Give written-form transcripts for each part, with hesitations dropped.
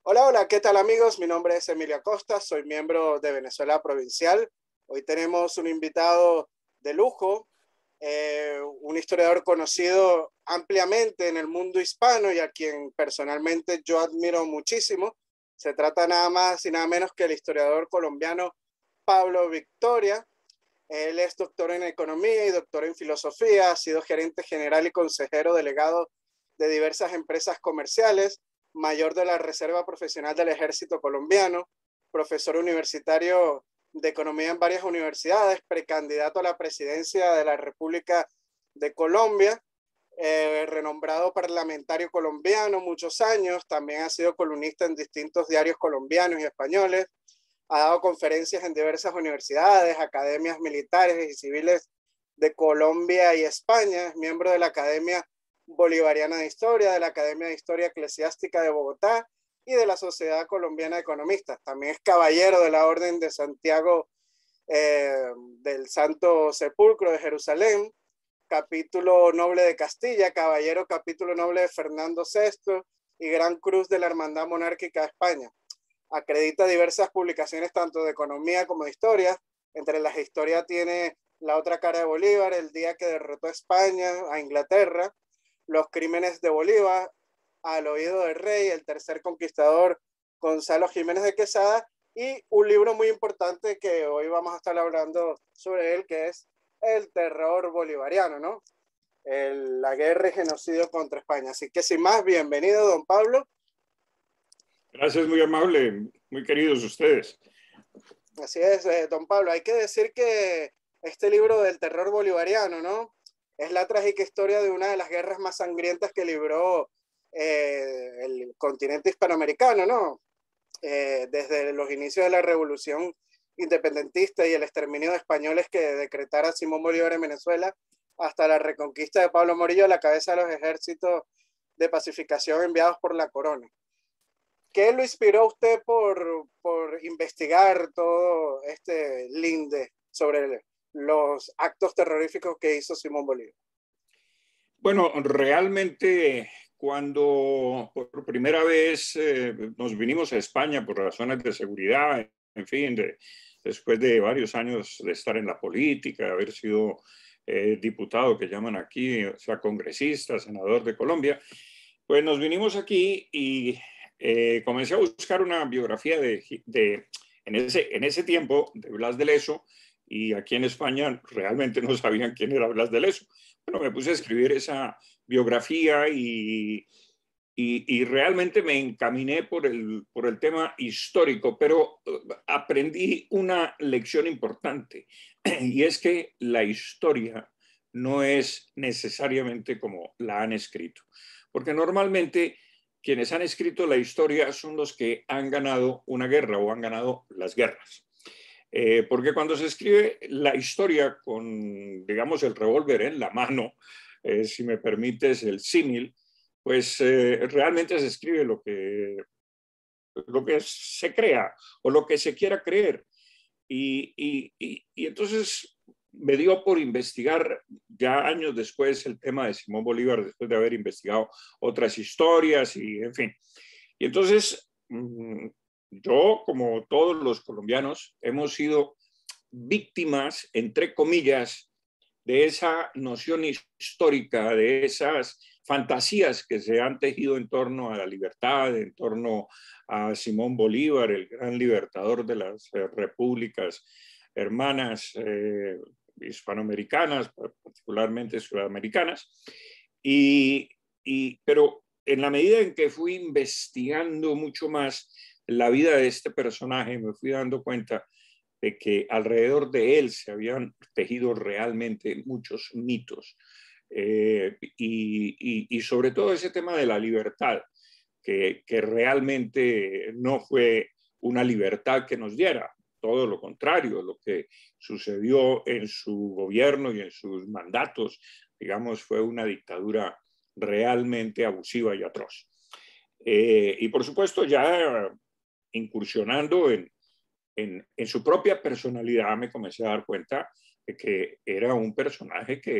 Hola, hola, ¿qué tal amigos? Mi nombre es Emilio Acosta, soy miembro de Venezuela Provincial. Hoy tenemos un invitado de lujo, un historiador conocido ampliamente en el mundo hispano y a quien personalmente yo admiro muchísimo. Se trata nada más y nada menos que el historiador colombiano Pablo Victoria. Él es doctor en economía y doctor en filosofía, ha sido gerente general y consejero delegado de diversas empresas comerciales, mayor de la Reserva Profesional del Ejército Colombiano, profesor universitario de economía en varias universidades, precandidato a la presidencia de la República de Colombia, renombrado parlamentario colombiano muchos años, también ha sido columnista en distintos diarios colombianos y españoles, ha dado conferencias en diversas universidades, academias militares y civiles de Colombia y España, es miembro de la Academia Bolivariana de Historia, de la Academia de Historia Eclesiástica de Bogotá y de la Sociedad Colombiana de Economistas. También es caballero de la Orden de Santiago del Santo Sepulcro de Jerusalén, capítulo noble de Castilla, caballero capítulo noble de Fernando VI y Gran Cruz de la Hermandad Monárquica de España. Acredita diversas publicaciones tanto de economía como de historia. Entre las historias tiene La otra cara de Bolívar, El día que derrotó a España, a Inglaterra, Los crímenes de Bolívar, Al oído del rey, El tercer conquistador, Gonzalo Jiménez de Quesada, y un libro muy importante que hoy vamos a estar hablando sobre él, que es El terror bolivariano, ¿no? La guerra y genocidio contra España. Así que sin más, bienvenido, don Pablo. Gracias, muy amable, muy queridos ustedes. Así es, don Pablo. Hay que decir que este libro del terror bolivariano, ¿no? Es la trágica historia de una de las guerras más sangrientas que libró el continente hispanoamericano, ¿no? Desde los inicios de la revolución independentista y el exterminio de españoles que decretara Simón Bolívar en Venezuela, hasta la reconquista de Pablo Morillo a la cabeza de los ejércitos de pacificación enviados por la corona. ¿Qué lo inspiró a usted por investigar todo este linde sobre los actos terroríficos que hizo Simón Bolívar? Bueno, realmente cuando por primera vez nos vinimos a España por razones de seguridad, en fin, después de varios años de estar en la política, de haber sido diputado, que llaman aquí, o sea, congresista, senador de Colombia, pues nos vinimos aquí y comencé a buscar una biografía en ese tiempo de Blas de Lezo, y aquí en España realmente no sabían quién era Blas de Lezo. Bueno, me puse a escribir esa biografía y realmente me encaminé por el tema histórico, pero aprendí una lección importante, y es que la historia no es necesariamente como la han escrito, porque normalmente quienes han escrito la historia son los que han ganado una guerra o han ganado las guerras. Porque cuando se escribe la historia con, digamos, el revólver en la mano, si me permites el símil, pues realmente se escribe lo que se crea o lo que se quiera creer. Y entonces me dio por investigar ya años después el tema de Simón Bolívar, después de haber investigado otras historias y en fin. Y entonces yo, como todos los colombianos, hemos sido víctimas, entre comillas, de esa noción histórica, de esas fantasías que se han tejido en torno a la libertad, en torno a Simón Bolívar, el gran libertador de las repúblicas hermanas hispanoamericanas, particularmente sudamericanas. Pero en la medida en que fui investigando mucho más la vida de este personaje, me fui dando cuenta de que alrededor de él se habían tejido realmente muchos mitos. Y sobre todo ese tema de la libertad, que realmente no fue una libertad que nos diera, todo lo contrario, lo que sucedió en su gobierno y en sus mandatos, digamos, fue una dictadura realmente abusiva y atroz. Y por supuesto, ya incursionando en su propia personalidad, me comencé a dar cuenta de que era un personaje que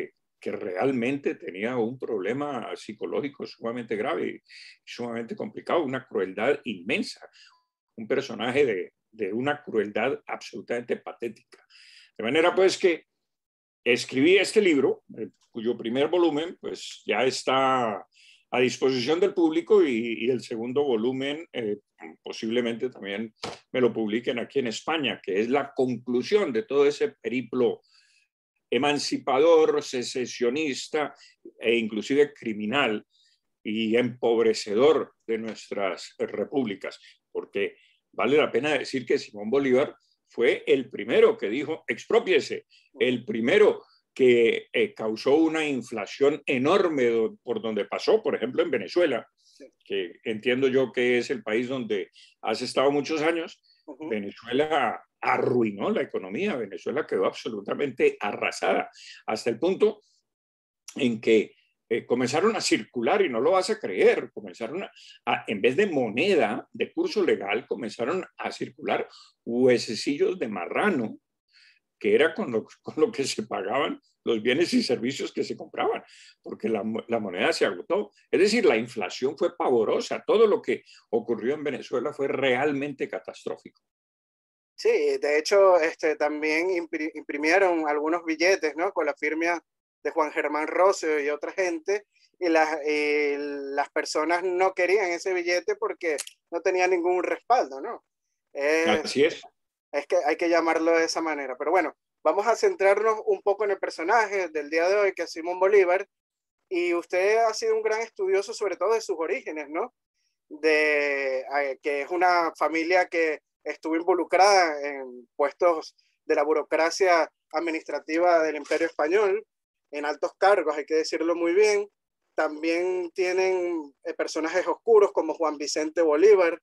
que realmente tenía un problema psicológico sumamente grave, sumamente complicado, una crueldad inmensa, un personaje de una crueldad absolutamente patética. De manera pues que escribí este libro, cuyo primer volumen pues ya está a disposición del público y el segundo volumen posiblemente también me lo publiquen aquí en España, que es la conclusión de todo ese periplo emancipador, secesionista e inclusive criminal y empobrecedor de nuestras repúblicas, porque vale la pena decir que Simón Bolívar fue el primero que dijo exprópiese, el primero que causó una inflación enorme por donde pasó, por ejemplo en Venezuela, que entiendo yo que es el país donde has estado muchos años. Venezuela arruinó la economía, Venezuela quedó absolutamente arrasada, hasta el punto en que comenzaron a circular, y no lo vas a creer, comenzaron en vez de moneda de curso legal, comenzaron a circular huesecillos de marrano, que era con lo que se pagaban los bienes y servicios que se compraban, porque la moneda se agotó. Es decir, la inflación fue pavorosa. Todo lo que ocurrió en Venezuela fue realmente catastrófico. Sí, de hecho, también imprimieron algunos billetes, ¿no? Con la firma de Juan Germán Rossio y otra gente, y las personas no querían ese billete porque no tenía ningún respaldo, ¿no? Es, Así es. es que hay que llamarlo de esa manera. Pero bueno, vamos a centrarnos un poco en el personaje del día de hoy, que es Simón Bolívar, y usted ha sido un gran estudioso sobre todo de sus orígenes, ¿no? Que es una familia que estuvo involucrada en puestos de la burocracia administrativa del Imperio Español, en altos cargos, hay que decirlo muy bien. También tienen personajes oscuros como Juan Vicente Bolívar,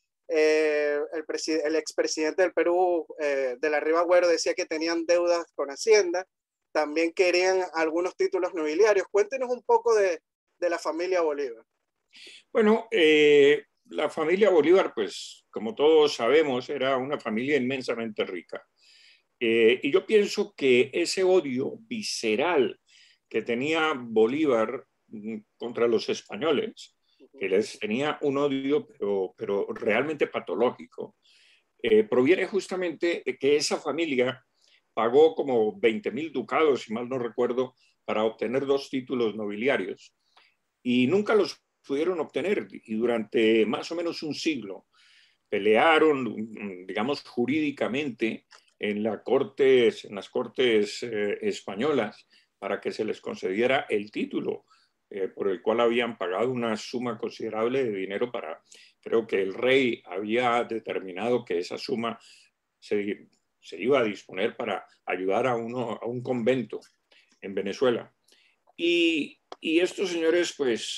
el expresidente del Perú, de la Riva Agüero, decía que tenían deudas con Hacienda, también querían algunos títulos nobiliarios. Cuéntenos un poco de la familia Bolívar. Bueno, la familia Bolívar, pues como todos sabemos, era una familia inmensamente rica. Y yo pienso que ese odio visceral que tenía Bolívar contra los españoles, que les tenía un odio, pero realmente patológico, proviene justamente de que esa familia pagó como 20.000 ducados, si mal no recuerdo, para obtener dos títulos nobiliarios y nunca los pudieron obtener. Y durante más o menos un siglo pelearon, digamos, jurídicamente en las cortes españolas para que se les concediera el título por el cual habían pagado una suma considerable de dinero para, creo que el rey había determinado que esa suma se iba a disponer para ayudar a un convento en Venezuela. Y estos señores, pues,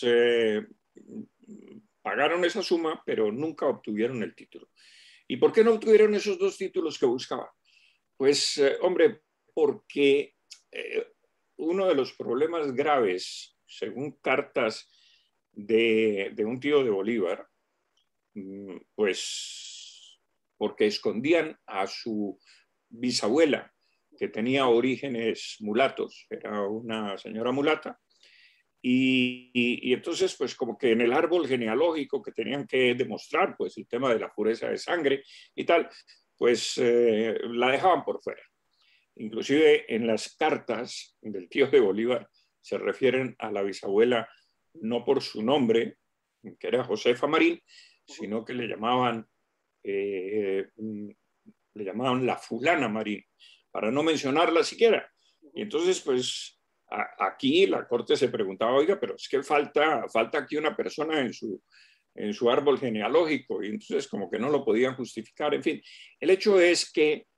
pagaron esa suma, pero nunca obtuvieron el título. ¿Y por qué no obtuvieron esos dos títulos que buscaban? Pues, hombre, porque uno de los problemas graves, según cartas de un tío de Bolívar, pues, porque escondían a su bisabuela, que tenía orígenes mulatos, era una señora mulata, y entonces, pues como que en el árbol genealógico que tenían que demostrar, pues el tema de la pureza de sangre y tal, pues la dejaban por fuera. Inclusive en las cartas del tío de Bolívar se refieren a la bisabuela no por su nombre, que era Josefa Marín, sino que eh, le llamaban la fulana Marín, para no mencionarla siquiera. Y entonces, pues aquí la corte se preguntaba, oiga, pero es que falta aquí una persona en su árbol genealógico, y entonces como que no lo podían justificar. En fin, el hecho es que,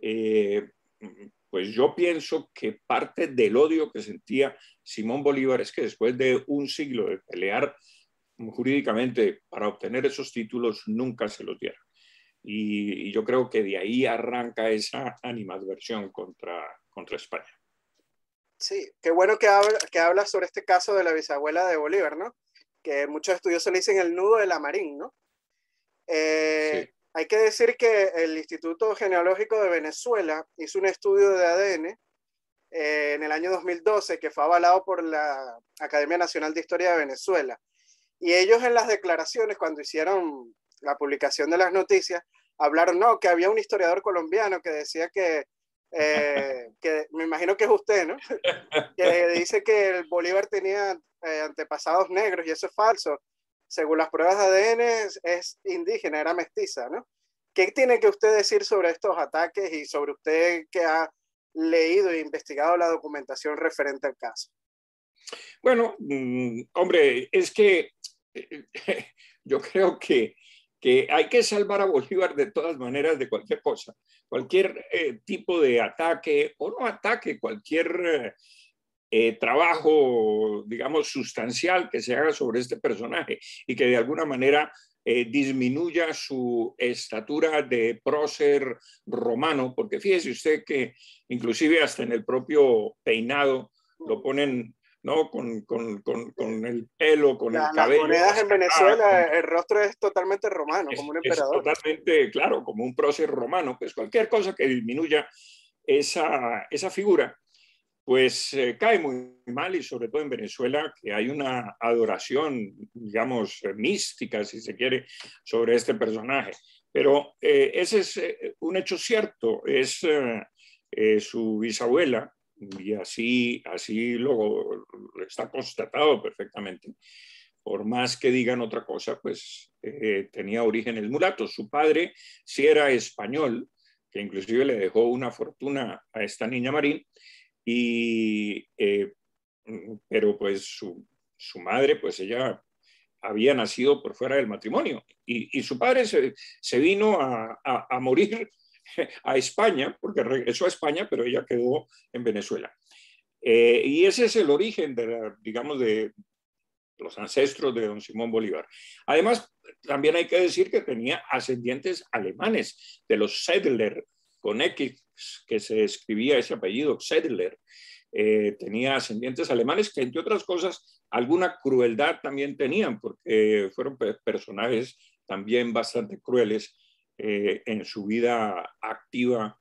pues yo pienso que parte del odio que sentía Simón Bolívar es que después de un siglo de pelear jurídicamente para obtener esos títulos, nunca se los dieron. Y yo creo que de ahí arranca esa animadversión contra España. Sí, qué bueno que habla sobre este caso de la bisabuela de Bolívar, ¿no? Que muchos estudiosos le dicen el nudo de la Marín, ¿no? Sí. Hay que decir que el Instituto Genealógico de Venezuela hizo un estudio de ADN en el año 2012, que fue avalado por la Academia Nacional de Historia de Venezuela. Y ellos en las declaraciones, cuando hicieron la publicación de las noticias, hablaron, no, que había un historiador colombiano que decía que me imagino que es usted, ¿no? Que dice que el Bolívar tenía antepasados negros y eso es falso. Según las pruebas de ADN es indígena, era mestiza, ¿no? ¿Qué tiene que usted decir sobre estos ataques y sobre usted que ha leído e investigado la documentación referente al caso? Bueno, hombre, es que yo creo que hay que salvar a Bolívar de todas maneras de cualquier cosa, cualquier tipo de ataque o no ataque, cualquier trabajo, digamos, sustancial que se haga sobre este personaje y que de alguna manera disminuya su estatura de prócer romano, porque fíjese usted que inclusive hasta en el propio peinado lo ponen, ¿no? Con el pelo, con el Las cabello monedas en hacia atrás, Venezuela, el rostro es totalmente romano, como un es emperador. totalmente, claro, como un prócer romano, pues cualquier cosa que disminuya esa figura pues cae muy mal y sobre todo en Venezuela que hay una adoración, digamos, mística, si se quiere, sobre este personaje. Pero ese es un hecho cierto, es su bisabuela y así lo está constatado perfectamente. Por más que digan otra cosa, pues tenía orígenes mulatos. Su padre sí era español, que inclusive le dejó una fortuna a esta niña Marín, y, pero pues su madre, pues ella había nacido por fuera del matrimonio y su padre se vino a morir a España, porque regresó a España, pero ella quedó en Venezuela. Y ese es el origen digamos, de los ancestros de don Simón Bolívar. Además, también hay que decir que tenía ascendientes alemanes, de los Sedler, con X, que se escribía ese apellido, Sedler. Tenía ascendientes alemanes que, entre otras cosas, alguna crueldad también tenían, porque fueron personajes también bastante crueles en su vida activa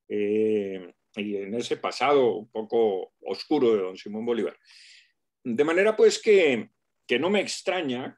y en ese pasado un poco oscuro de don Simón Bolívar. De manera pues que no me extraña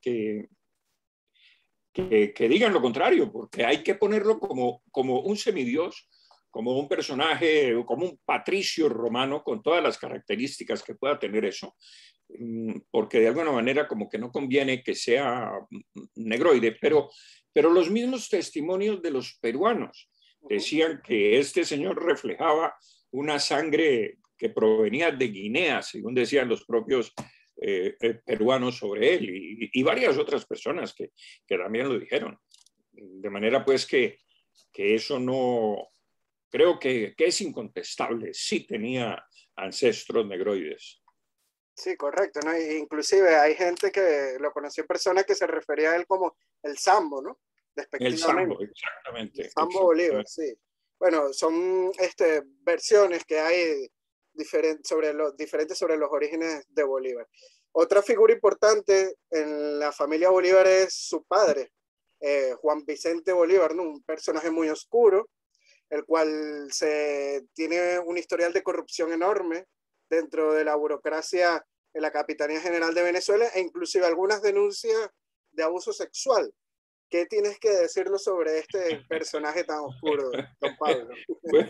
que digan lo contrario, porque hay que ponerlo como un semidios, como un personaje, como un patricio romano con todas las características que pueda tener eso, porque de alguna manera como que no conviene que sea negroide, pero los mismos testimonios de los peruanos decían que este señor reflejaba una sangre que provenía de Guinea, según decían los propios peruanos sobre él y varias otras personas que también lo dijeron. De manera pues que eso no, creo que es incontestable, sí tenía ancestros negroides. Sí, correcto, ¿no? Inclusive hay gente que lo conoció en persona que se refería a él como el Sambo, ¿no? El Despectivamente. sambo, exactamente, Sambo Bolívar, exactamente. sí. Bueno, son versiones que hay diferentes sobre los orígenes de Bolívar. Otra figura importante en la familia Bolívar es su padre, Juan Vicente Bolívar, ¿no? Un personaje muy oscuro, el cual tiene un historial de corrupción enorme dentro de la burocracia de la Capitanía General de Venezuela e inclusive algunas denuncias de abuso sexual. ¿Qué tienes que decirlo sobre este personaje tan oscuro, don Pablo? Bueno,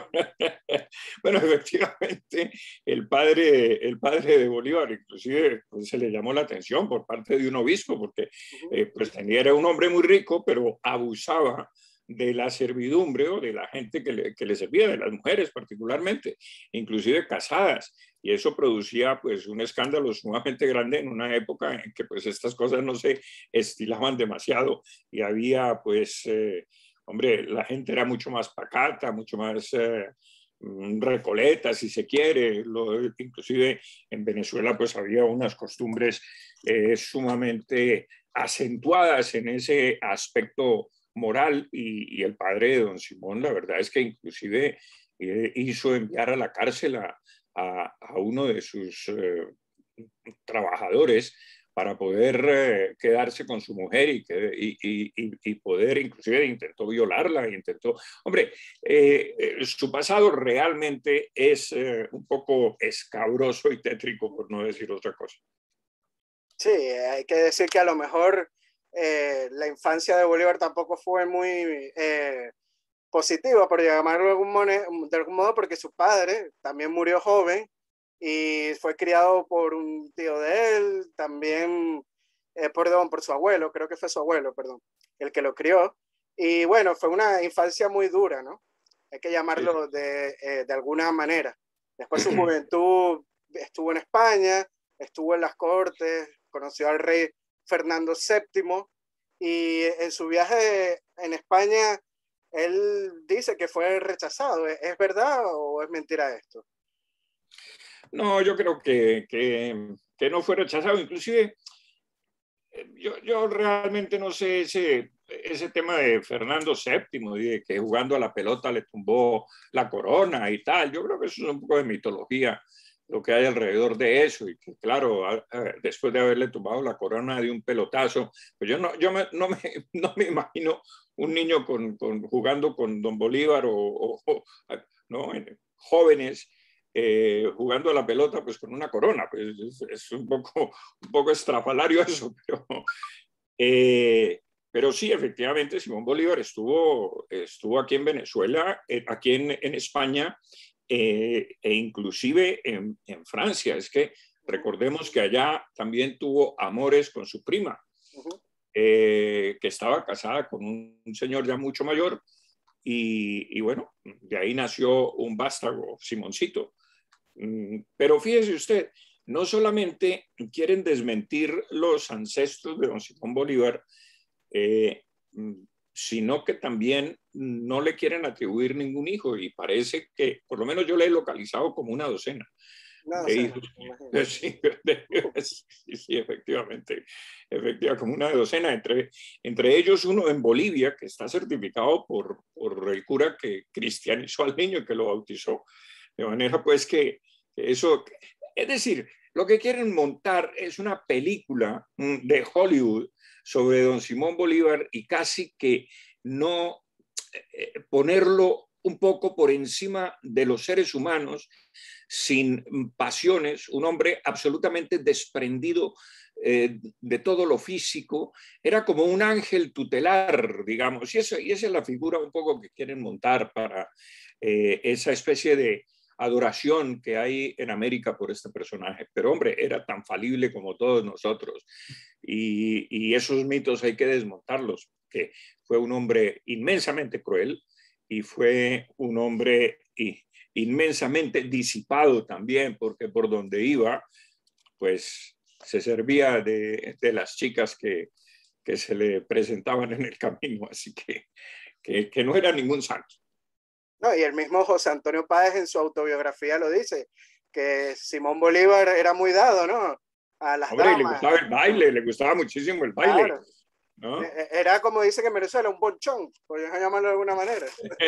bueno, efectivamente, el padre de Bolívar, inclusive, pues, se le llamó la atención por parte de un obispo, porque pues era un hombre muy rico, pero abusaba de la servidumbre o de la gente que le servía, de las mujeres particularmente, inclusive casadas. Y eso producía pues un escándalo sumamente grande en una época en que pues estas cosas no se estilaban demasiado y había pues hombre, la gente era mucho más pacata, mucho más recoleta, si se quiere. Inclusive en Venezuela pues había unas costumbres sumamente acentuadas en ese aspecto moral y el padre de don Simón, la verdad es que inclusive hizo enviar a la cárcel a uno de sus trabajadores para poder quedarse con su mujer y poder, inclusive intentó violarla, intentó... Hombre, su pasado realmente es un poco escabroso y tétrico, por no decir otra cosa. Sí, hay que decir que a lo mejor la infancia de Bolívar tampoco fue muy positiva, por llamarlo de algún modo, porque su padre también murió joven y fue criado por un tío de él, también, perdón, por su abuelo, creo que fue su abuelo, perdón, el que lo crió. Y bueno, fue una infancia muy dura, ¿no? Hay que Sí. llamarlo de alguna manera. Después su juventud estuvo en España, estuvo en las cortes, conoció al rey Fernando VII y en su viaje en España él dice que fue rechazado. ¿Es verdad o es mentira esto? No, yo creo que no fue rechazado. Inclusive, yo realmente no sé ese tema de Fernando VII, de que jugando a la pelota le tumbó la corona y tal. Yo creo que eso es un poco de mitología, lo que hay alrededor de eso. Y que, claro, después de haberle tumbado la corona de un pelotazo, pues no me imagino un niño jugando con Don Bolívar ¿no? Jóvenes jugando a la pelota pues con una corona, pues es un poco estrafalario eso, eh, pero sí, efectivamente, Simón Bolívar estuvo aquí en Venezuela, aquí en España, e inclusive en Francia. Es que recordemos que allá también tuvo amores con su prima, que estaba casada con un señor ya mucho mayor, y bueno, de ahí nació un vástago, Simoncito. Pero fíjese usted, no solamente quieren desmentir los ancestros de don Simón Bolívar, eh, sino que también no le quieren atribuir ningún hijo, y parece que, por lo menos yo le he localizado como una docena No, o de sea, hijos. imagínate. Sí, sí, efectivamente, como una docena, entre ellos uno en Bolivia, que está certificado por el cura que cristianizó al niño y que lo bautizó. De manera pues que eso, es decir, lo que quieren montar es una película de Hollywood sobre don Simón Bolívar y casi que no ponerlo un poco por encima de los seres humanos, sin pasiones, un hombre absolutamente desprendido de todo lo físico, era como un ángel tutelar, digamos, y esa es la figura un poco que quieren montar para esa especie de adoración que hay en América por este personaje. Pero hombre, era tan falible como todos nosotros, y esos mitos hay que desmontarlos, que fue un hombre inmensamente cruel y fue un hombre inmensamente disipado también, porque por donde iba, pues se servía de las chicas que se le presentaban en el camino, así que no era ningún santo. No, y el mismo José Antonio Páez en su autobiografía lo dice, que Simón Bolívar era muy dado, ¿no? A las Hombre, y le damas. gustaba el baile, le gustaba muchísimo el baile, Claro. ¿no? Era como dice que en Venezuela, un bonchón, por llamarlo de alguna manera.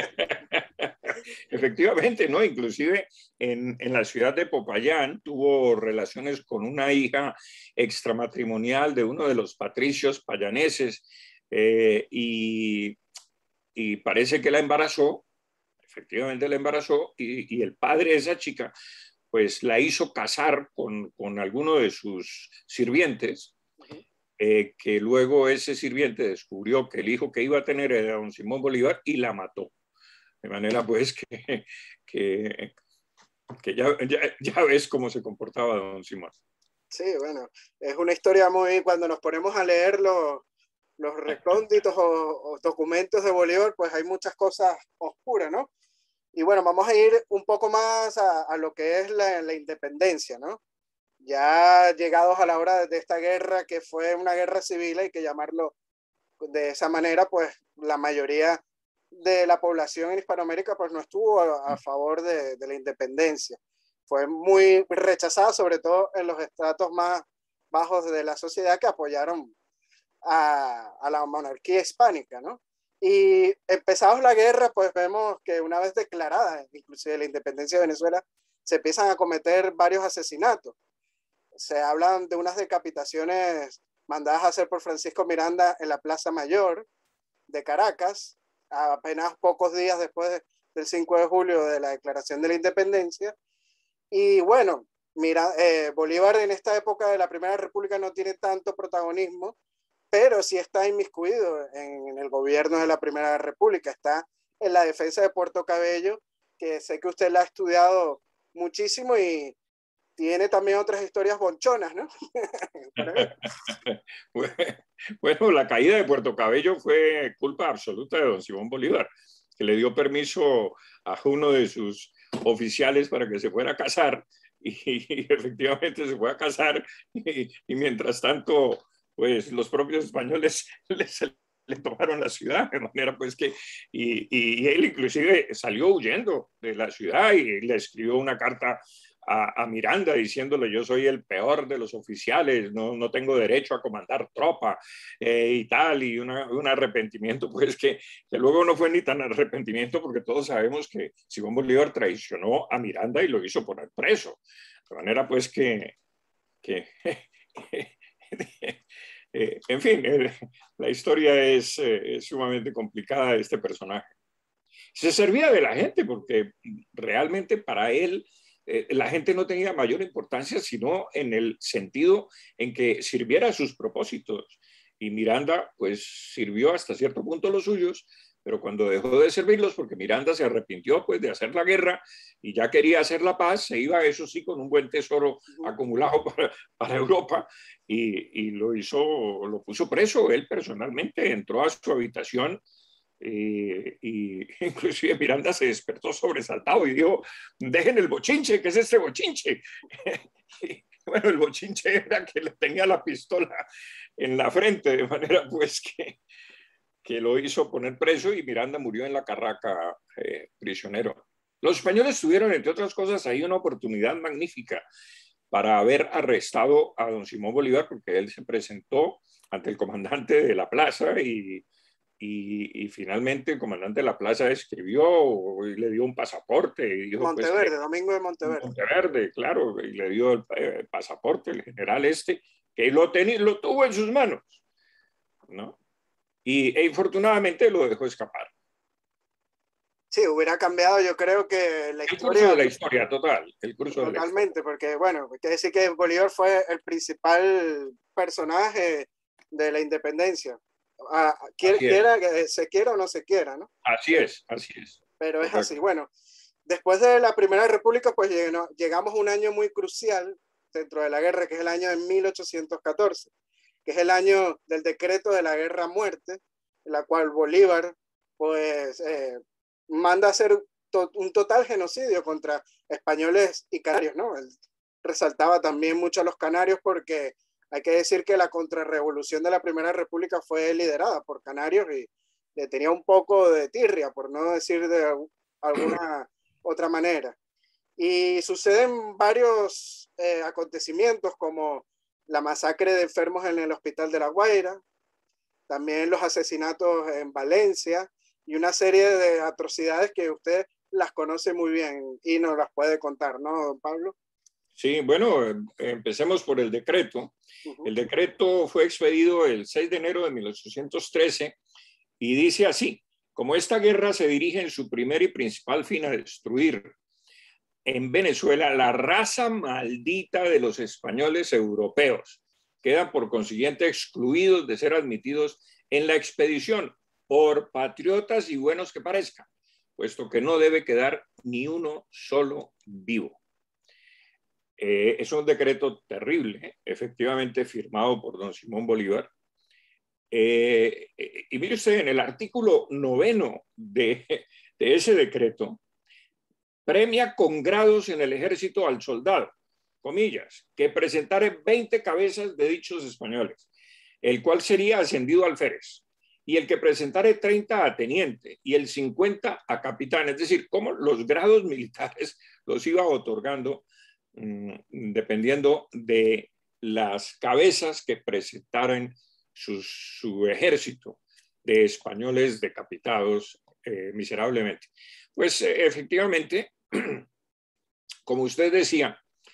Efectivamente, ¿no? Inclusive en la ciudad de Popayán tuvo relaciones con una hija extramatrimonial de uno de los patricios payaneses, y parece que la embarazó, efectivamente la embarazó, y el padre de esa chica pues la hizo casar con alguno de sus sirvientes, que luego ese sirviente descubrió que el hijo que iba a tener era don Simón Bolívar y la mató. De manera pues que, que ya ves cómo se comportaba don Simón. Sí, bueno, es una historia muy, cuando nos ponemos a leer los recónditos o documentos de Bolívar, pues hay muchas cosas oscuras, ¿no? Y bueno, vamos a ir un poco más a lo que es la independencia, ¿no? Ya llegados a la hora de esta guerra, que fue una guerra civil, hay que llamarlo de esa manera, pues la mayoría de la población en Hispanoamérica pues no estuvo a favor de la independencia. Fue muy rechazada, sobre todo en los estratos más bajos de la sociedad que apoyaron a la monarquía hispánica, ¿no? Y empezados la guerra, pues vemos que una vez declarada, inclusive la independencia de Venezuela, se empiezan a cometer varios asesinatos. Se hablan de unas decapitaciones mandadas a hacer por Francisco Miranda en la Plaza Mayor de Caracas, apenas pocos días después del 5 de julio de la Declaración de la Independencia. Y bueno, mira, Bolívar en esta época de la Primera República no tiene tanto protagonismo, pero sí está inmiscuido en el gobierno de la Primera República, está en la defensa de Puerto Cabello, que sé que usted la ha estudiado muchísimo y tiene también otras historias bonchonas, ¿no? Bueno, la caída de Puerto Cabello fue culpa absoluta de don Simón Bolívar, que le dio permiso a uno de sus oficiales para que se fuera a casar y efectivamente se fue a casar y mientras tanto, pues los propios españoles le tomaron la ciudad, de manera pues que, y él inclusive salió huyendo de la ciudad y le escribió una carta a Miranda diciéndole yo soy el peor de los oficiales, no tengo derecho a comandar tropa y tal, y un arrepentimiento pues que luego no fue ni tan arrepentimiento porque todos sabemos que Simón Bolívar traicionó a Miranda y lo hizo poner preso. De manera pues que en fin, la historia es sumamente complicada de este personaje. Se servía de la gente porque realmente para él la gente no tenía mayor importancia sino en el sentido en que sirviera a sus propósitos. Y Miranda pues sirvió hasta cierto punto los suyos, pero cuando dejó de servirlos, porque Miranda se arrepintió pues de hacer la guerra y ya quería hacer la paz, se iba eso sí con un buen tesoro acumulado para Europa y lo hizo, lo puso preso él personalmente, entró a su habitación y inclusive Miranda se despertó sobresaltado y dijo, dejen el bochinche, ¿qué es este bochinche? Y, bueno, el bochinche era que le tenía la pistola en la frente, de manera pues que lo hizo poner preso y Miranda murió en la Carraca prisionero. Los españoles tuvieron, entre otras cosas, ahí una oportunidad magnífica para haber arrestado a don Simón Bolívar, porque él se presentó ante el comandante de la plaza y finalmente el comandante de la plaza escribió y le dio un pasaporte y dijo pues Monteverde, Domingo de Monteverde. Monteverde, claro, y le dio el pasaporte, el general que lo tuvo en sus manos, ¿no? E infortunadamente lo dejó escapar. Sí, hubiera cambiado, yo creo que la El curso de historia la historia, total, el curso de la historia. totalmente, porque bueno, hay que decir que Bolívar fue el principal personaje de la independencia. Así es, Quiera que se quiera o no se quiera, ¿no? así es, Pero es así. correcto. Bueno, después de la Primera República, pues llegamos a un año muy crucial dentro de la guerra, que es el año de 1814, que es el año del decreto de la guerra a muerte, en la cual Bolívar, pues, manda a hacer un total genocidio contra españoles y canarios, ¿no? Él resaltaba también mucho a los canarios porque hay que decir que la contrarrevolución de la Primera República fue liderada por canarios y le tenía un poco de tirria, por no decir de alguna otra manera. Y suceden varios acontecimientos como la masacre de enfermos en el Hospital de La Guaira, también los asesinatos en Valencia y una serie de atrocidades que usted las conoce muy bien y nos las puede contar, ¿no, don Pablo? Sí, bueno, empecemos por el decreto. El decreto fue expedido el 6 de enero de 1813 y dice así: como esta guerra se dirige en su primer y principal fin a destruir en Venezuela la raza maldita de los españoles europeos, quedan por consiguiente excluidos de ser admitidos en la expedición, por patriotas y buenos que parezcan, puesto que no debe quedar ni uno solo vivo. Es un decreto terrible, efectivamente firmado por don Simón Bolívar. Y mire usted, en el artículo 9 de ese decreto, premia con grados en el ejército al soldado, comillas, que presentare 20 cabezas de dichos españoles, el cual sería ascendido al alférez, y el que presentare 30 a teniente y el 50 a capitán, es decir, como los grados militares los iba otorgando dependiendo de las cabezas que presentaran su ejército de españoles decapitados miserablemente. Pues efectivamente, como usted decía,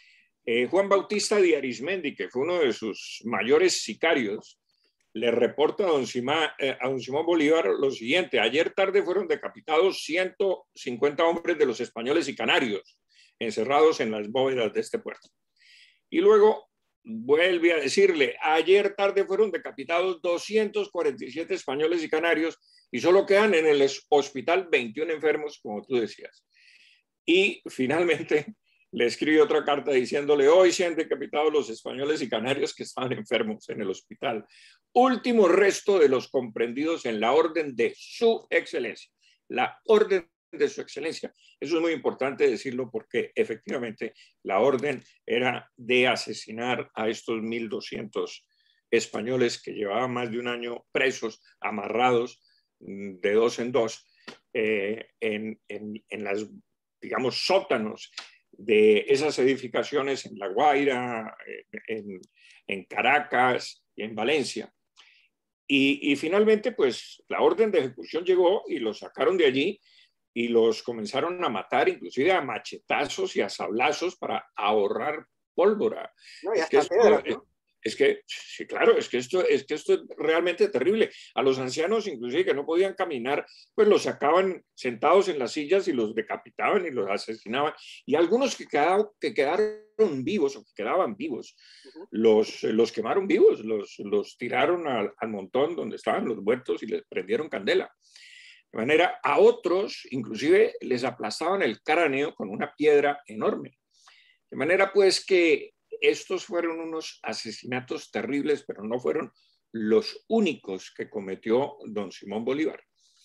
Juan Bautista de Arizmendi, que fue uno de sus mayores sicarios, le reporta a don Simón Bolívar lo siguiente: ayer tarde fueron decapitados 150 hombres de los españoles y canarios, encerrados en las bóvedas de este puerto. Y luego vuelve a decirle: ayer tarde fueron decapitados 247 españoles y canarios y solo quedan en el hospital 21 enfermos, como tú decías. Y finalmente le escribe otra carta diciéndole: hoy se han decapitado los españoles y canarios que estaban enfermos en el hospital. Último resto de los comprendidos en la orden de su excelencia. La orden de su excelencia. Eso es muy importante decirlo porque efectivamente la orden era de asesinar a estos 1.200 españoles que llevaban más de un año presos, amarrados de dos en dos, en las, digamos, sótanos de esas edificaciones en La Guaira, en Caracas y en Valencia. Y finalmente, pues, la orden de ejecución llegó y los sacaron de allí y los comenzaron a matar, inclusive a machetazos y a sablazos para ahorrar pólvora. No, y hasta piedras, ¿no? Es que, sí, claro, es que esto es realmente terrible. A los ancianos, inclusive que no podían caminar, pues los sacaban sentados en las sillas y los decapitaban y los asesinaban. Y algunos que quedaron vivos o que quedaban vivos, los quemaron vivos, los tiraron al montón donde estaban los muertos y les prendieron candela. De manera, a otros, inclusive, les aplastaban el cráneo con una piedra enorme. De manera, pues, que estos fueron unos asesinatos terribles, pero no fueron los únicos que cometió don Simón Bolívar.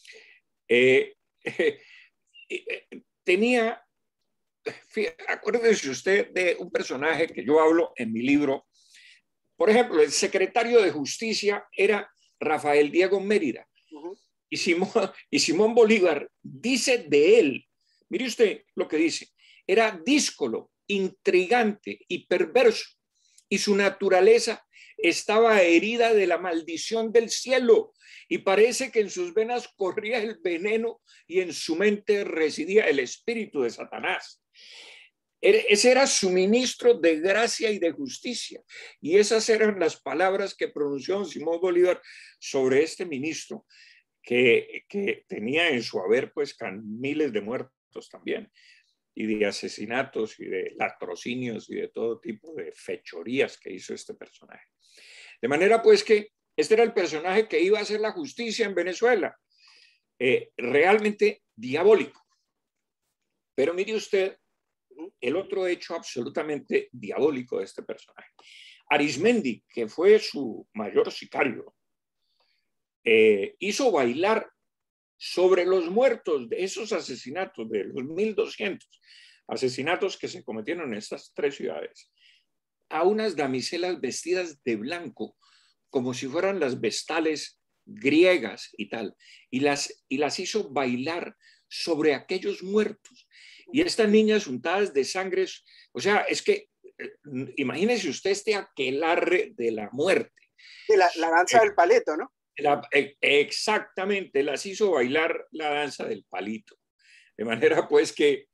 Acuérdese usted de un personaje que yo hablo en mi libro. Por ejemplo, el secretario de Justicia era Rafael Diego Mérida. Y Simón Bolívar dice de él, mire usted lo que dice: era díscolo, intrigante y perverso, y su naturaleza estaba herida de la maldición del cielo, y parece que en sus venas corría el veneno y en su mente residía el espíritu de Satanás. Ese era su ministro de gracia y de justicia, y esas eran las palabras que pronunció Simón Bolívar sobre este ministro, que tenía en su haber pues miles de muertos también, y de asesinatos y de latrocinios y de todo tipo de fechorías que hizo este personaje. De manera pues que este era el personaje que iba a hacer la justicia en Venezuela, realmente diabólico. Pero mire usted el otro hecho absolutamente diabólico de este personaje. Arizmendi, que fue su mayor sicario, hizo bailar sobre los muertos de esos asesinatos, de los 1.200 asesinatos que se cometieron en estas tres ciudades, a unas damiselas vestidas de blanco, como si fueran las vestales griegas y tal, y las hizo bailar sobre aquellos muertos. Y estas niñas untadas de sangre, o sea, es que imagínese usted este aquelarre de la muerte. Sí, la danza del palito, ¿no? Exactamente, las hizo bailar la danza del palito. De manera pues que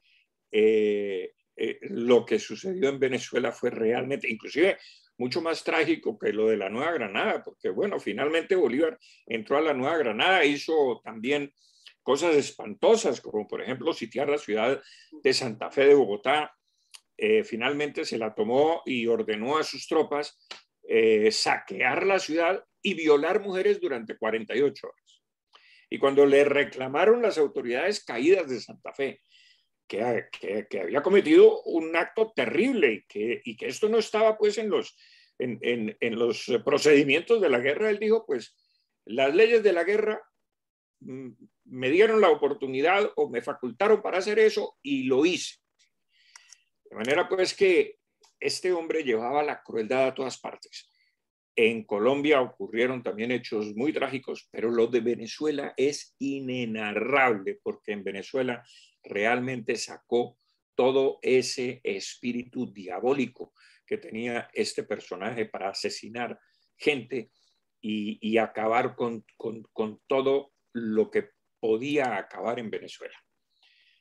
lo que sucedió en Venezuela fue realmente, inclusive, mucho más trágico que lo de la Nueva Granada, porque bueno, finalmente Bolívar entró a la Nueva Granada, hizo también cosas espantosas, como por ejemplo sitiar la ciudad de Santa Fe de Bogotá. Finalmente se la tomó y ordenó a sus tropas saquear la ciudad y violar mujeres durante 48 horas. Y cuando le reclamaron las autoridades caídas de Santa Fe que había cometido un acto terrible y que esto no estaba pues en los procedimientos de la guerra, él dijo: pues las leyes de la guerra me dieron la oportunidad o me facultaron para hacer eso y lo hice. De manera pues que este hombre llevaba la crueldad a todas partes. En Colombia ocurrieron también hechos muy trágicos, pero lo de Venezuela es inenarrable, porque en Venezuela realmente sacó todo ese espíritu diabólico que tenía este personaje para asesinar gente y acabar con todo lo que podía acabar en Venezuela.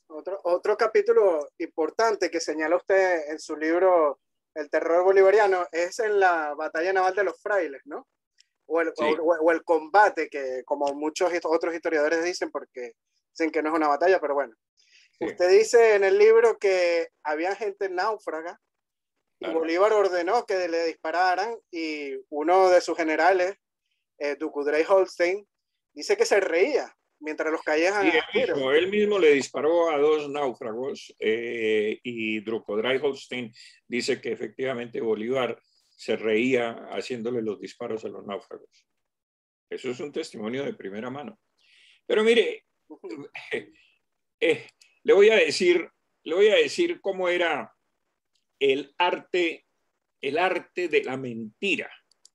Otro capítulo importante que señala usted en su libro El terror bolivariano es en la batalla naval de los Frailes, ¿no? Sí, O el combate, que como muchos otros historiadores dicen, porque dicen que no es una batalla, pero bueno. sí, Usted dice en el libro que había gente náufraga y claro. Bolívar ordenó que le dispararan y uno de sus generales, Dukudrey Holstein, dice que se reía mientras los caían Sí, a tiros. él mismo le disparó a dos náufragos y Drucodray Holstein dice que efectivamente Bolívar se reía haciéndole los disparos a los náufragos. Eso es un testimonio de primera mano. Pero mire, eh, eh, le voy a decir, le voy a decir cómo era el arte, el arte de la mentira.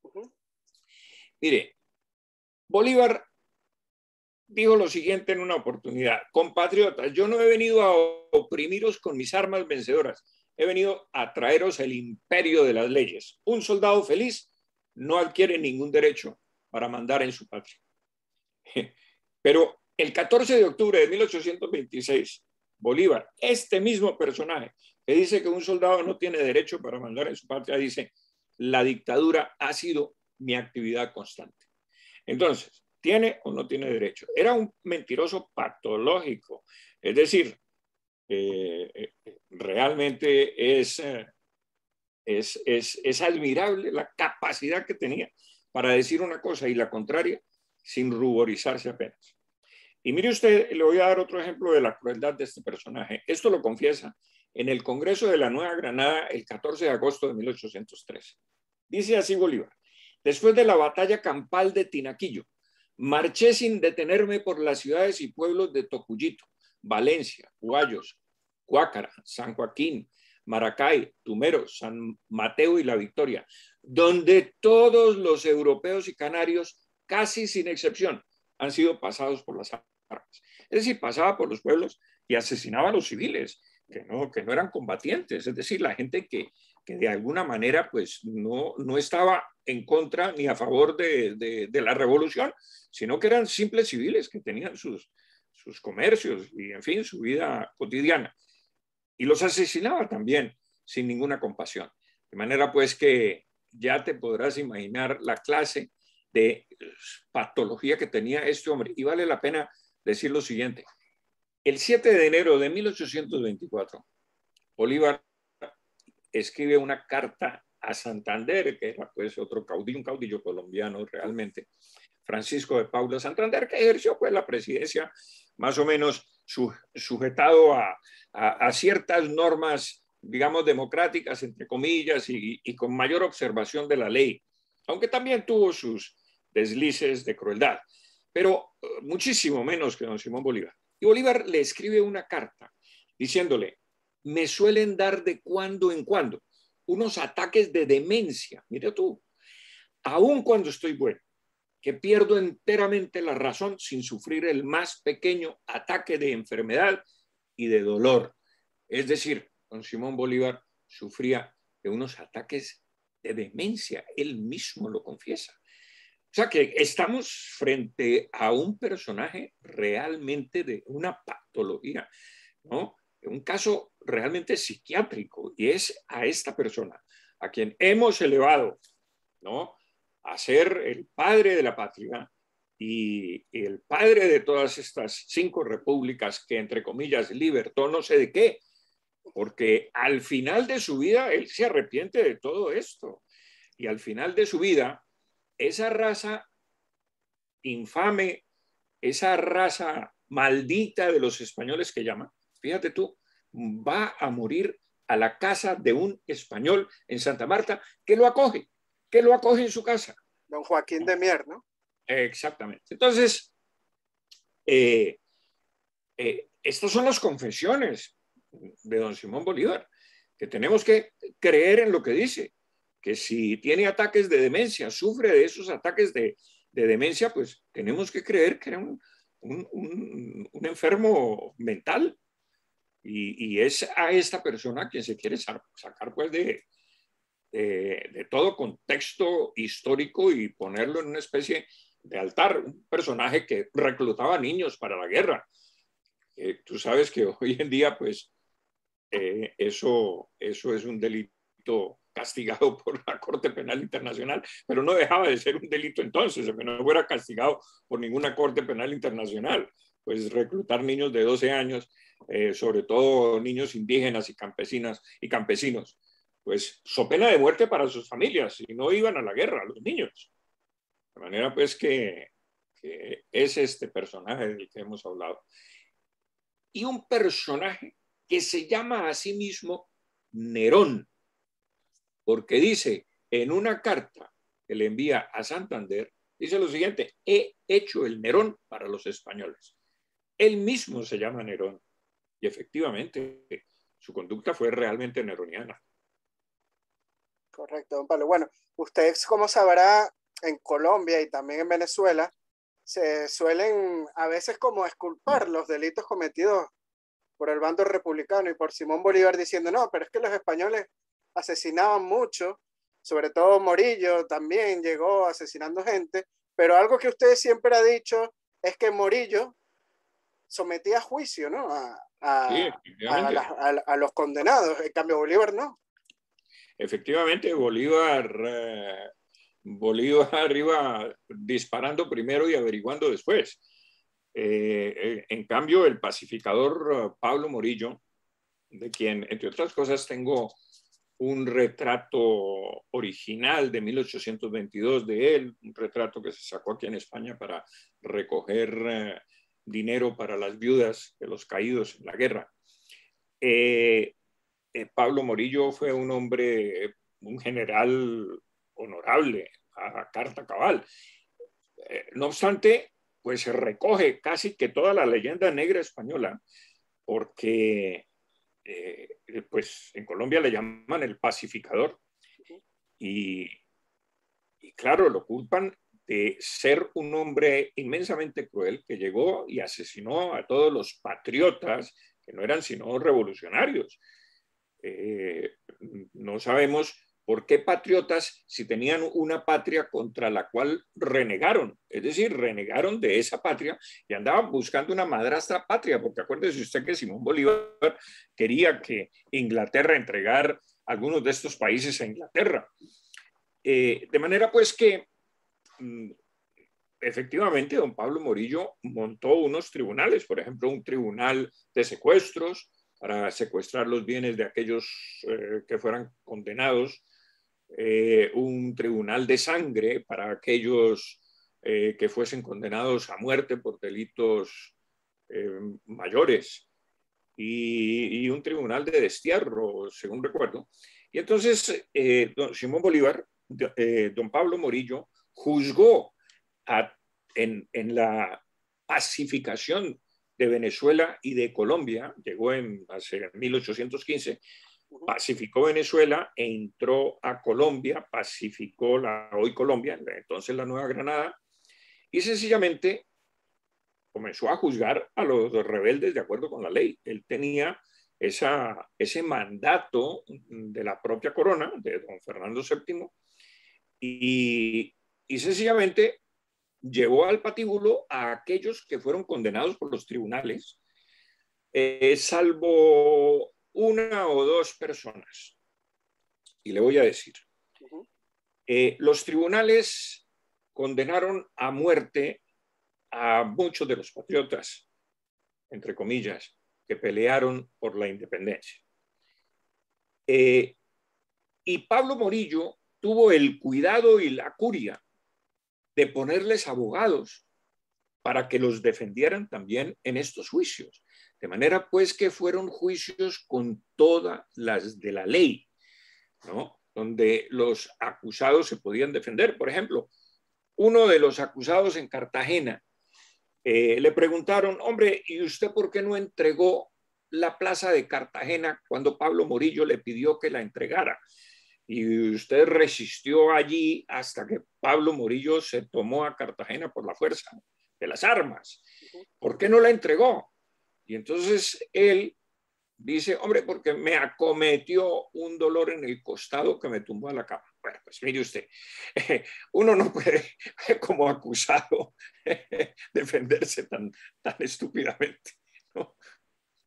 Mire, Bolívar dijo lo siguiente en una oportunidad: compatriotas, yo no he venido a oprimiros con mis armas vencedoras, he venido a traeros el imperio de las leyes. Un soldado feliz no adquiere ningún derecho para mandar en su patria. Pero el 14 de octubre de 1826, Bolívar, este mismo personaje que dice que un soldado no tiene derecho para mandar en su patria, dice: la dictadura ha sido mi actividad constante. Entonces, ¿tiene o no tiene derecho? Era un mentiroso patológico. Es decir, realmente es admirable la capacidad que tenía para decir una cosa y la contraria sin ruborizarse apenas. Y mire usted, le voy a dar otro ejemplo de la crueldad de este personaje. Esto lo confiesa en el Congreso de la Nueva Granada el 14 de agosto de 1813. Dice así Bolívar: después de la batalla campal de Tinaquillo, marché sin detenerme por las ciudades y pueblos de Tocuyito, Valencia, Guayos, Cuácara, San Joaquín, Maracay, Tumero, San Mateo y La Victoria, donde todos los europeos y canarios, casi sin excepción, han sido pasados por las armas. Es decir, pasaba por los pueblos y asesinaba a los civiles, que no eran combatientes, es decir, la gente que de alguna manera pues no estaba en contra ni a favor de la revolución, sino que eran simples civiles que tenían sus comercios y, en fin, su vida cotidiana. Y los asesinaba también sin ninguna compasión. De manera pues que ya te podrás imaginar la clase de patología que tenía este hombre. Y vale la pena decir lo siguiente: el 7 de enero de 1824, Bolívar escribe una carta a Santander, que era pues otro caudillo, un caudillo colombiano realmente, Francisco de Paula Santander, que ejerció pues la presidencia más o menos sujetado a ciertas normas, digamos, democráticas, entre comillas, y con mayor observación de la ley, aunque también tuvo sus deslices de crueldad, pero muchísimo menos que don Simón Bolívar. Y Bolívar le escribe una carta diciéndole: me suelen dar de cuando en cuando unos ataques de demencia, mira tú, aun cuando estoy bueno, que pierdo enteramente la razón sin sufrir el más pequeño ataque de enfermedad y de dolor. Es decir, don Simón Bolívar sufría de unos ataques de demencia, él mismo lo confiesa. O sea que estamos frente a un personaje realmente de una patología, ¿no? Un caso realmente psiquiátrico, y es a esta persona a quien hemos elevado, ¿no?, a ser el padre de la patria y el padre de todas estas 5 repúblicas que, entre comillas, libertó no sé de qué, porque al final de su vida él se arrepiente de todo esto, y al final de su vida esa raza infame, esa raza maldita de los españoles que llama, fíjate tú, va a morir a la casa de un español en Santa Marta que lo acoge en su casa. Don Joaquín de Mier, ¿no? Exactamente. Entonces, eh, estas son las confesiones de don Simón Bolívar, que tenemos que creer en lo que dice, que si tiene ataques de demencia, sufre de esos ataques de demencia, pues tenemos que creer que era un enfermo mental. Y es a esta persona quien se quiere sacar pues de todo contexto histórico y ponerlo en una especie de altar, un personaje que reclutaba niños para la guerra, Tú sabes que hoy en día, pues, eso es un delito castigado por la Corte Penal Internacional, pero no dejaba de ser un delito entonces, aunque no fuera castigado por ninguna Corte Penal Internacional. Pues reclutar niños de 12 años, sobre todo niños indígenas y campesinas y campesinos, pues so pena de muerte para sus familias, y no iban a la guerra los niños. De manera pues que es este personaje del que hemos hablado. Y un personaje que se llama a sí mismo Nerón, porque dice en una carta que le envía a Santander, dice lo siguiente: he hecho el Nerón para los españoles. Él mismo se llama Nerón y efectivamente su conducta fue realmente neroniana. Correcto, don Pablo. Bueno, usted, como sabrá, en Colombia y también en Venezuela, se suelen a veces como exculpar los delitos cometidos por el bando republicano y por Simón Bolívar diciendo, no, pero es que los españoles asesinaban mucho, sobre todo Morillo también llegó asesinando gente, pero algo que usted siempre ha dicho es que Morillo sometía a juicio, ¿no? Sí, efectivamente. A los condenados, en cambio Bolívar no. Efectivamente, Bolívar iba disparando primero y averiguando después. En cambio, el pacificador Pablo Morillo, de quien, entre otras cosas, tengo un retrato original de 1822 de él, un retrato que se sacó aquí en España para recoger dinero para las viudas de los caídos en la guerra. Pablo Morillo fue un hombre, un general honorable, a carta cabal. No obstante, pues se recoge casi que toda la leyenda negra española, porque pues en Colombia le llaman el pacificador y, y claro, lo culpan de ser un hombre inmensamente cruel que llegó y asesinó a todos los patriotas que no eran sino revolucionarios. Eh, no sabemos por qué patriotas si tenían una patria contra la cual renegaron, es decir, renegaron de esa patria y andaban buscando una madrastra patria, porque acuérdese usted que Simón Bolívar quería que Inglaterra entregar algunos de estos países a Inglaterra. De manera pues que efectivamente don Pablo Morillo montó unos tribunales, por ejemplo, un tribunal de secuestros, para secuestrar los bienes de aquellos que fueran condenados, un tribunal de sangre para aquellos que fuesen condenados a muerte por delitos mayores, y un tribunal de destierro, según recuerdo. Y entonces, don Simón Bolívar, don Pablo Morillo, juzgó a, en la pacificación de Venezuela y de Colombia, llegó hace 1815, pacificó Venezuela e entró a Colombia, pacificó hoy Colombia, entonces la Nueva Granada, y sencillamente comenzó a juzgar a los rebeldes de acuerdo con la ley. Él tenía ese mandato de la propia corona, de don Fernando VII, y sencillamente llevó al patíbulo a aquellos que fueron condenados por los tribunales, salvo una o dos personas. Y le voy a decir, los tribunales condenaron a muerte a muchos de los patriotas, entre comillas, que pelearon por la independencia. Y Pablo Morillo tuvo el cuidado y la curia de ponerles abogados para que los defendieran también en estos juicios. De manera pues que fueron juicios con todas las de la ley, ¿no? Donde los acusados se podían defender. Por ejemplo, uno de los acusados en Cartagena, le preguntaron, hombre, ¿y usted por qué no entregó la plaza de Cartagena cuando Pablo Morillo le pidió que la entregara? Y usted resistió allí hasta que Pablo Morillo se tomó a Cartagena por la fuerza de las armas. ¿Por qué no la entregó? Y entonces él dice, hombre, porque me acometió un dolor en el costado que me tumbó a la cama. Bueno, pues mire usted, uno no puede como acusado defenderse tan estúpidamente, ¿no?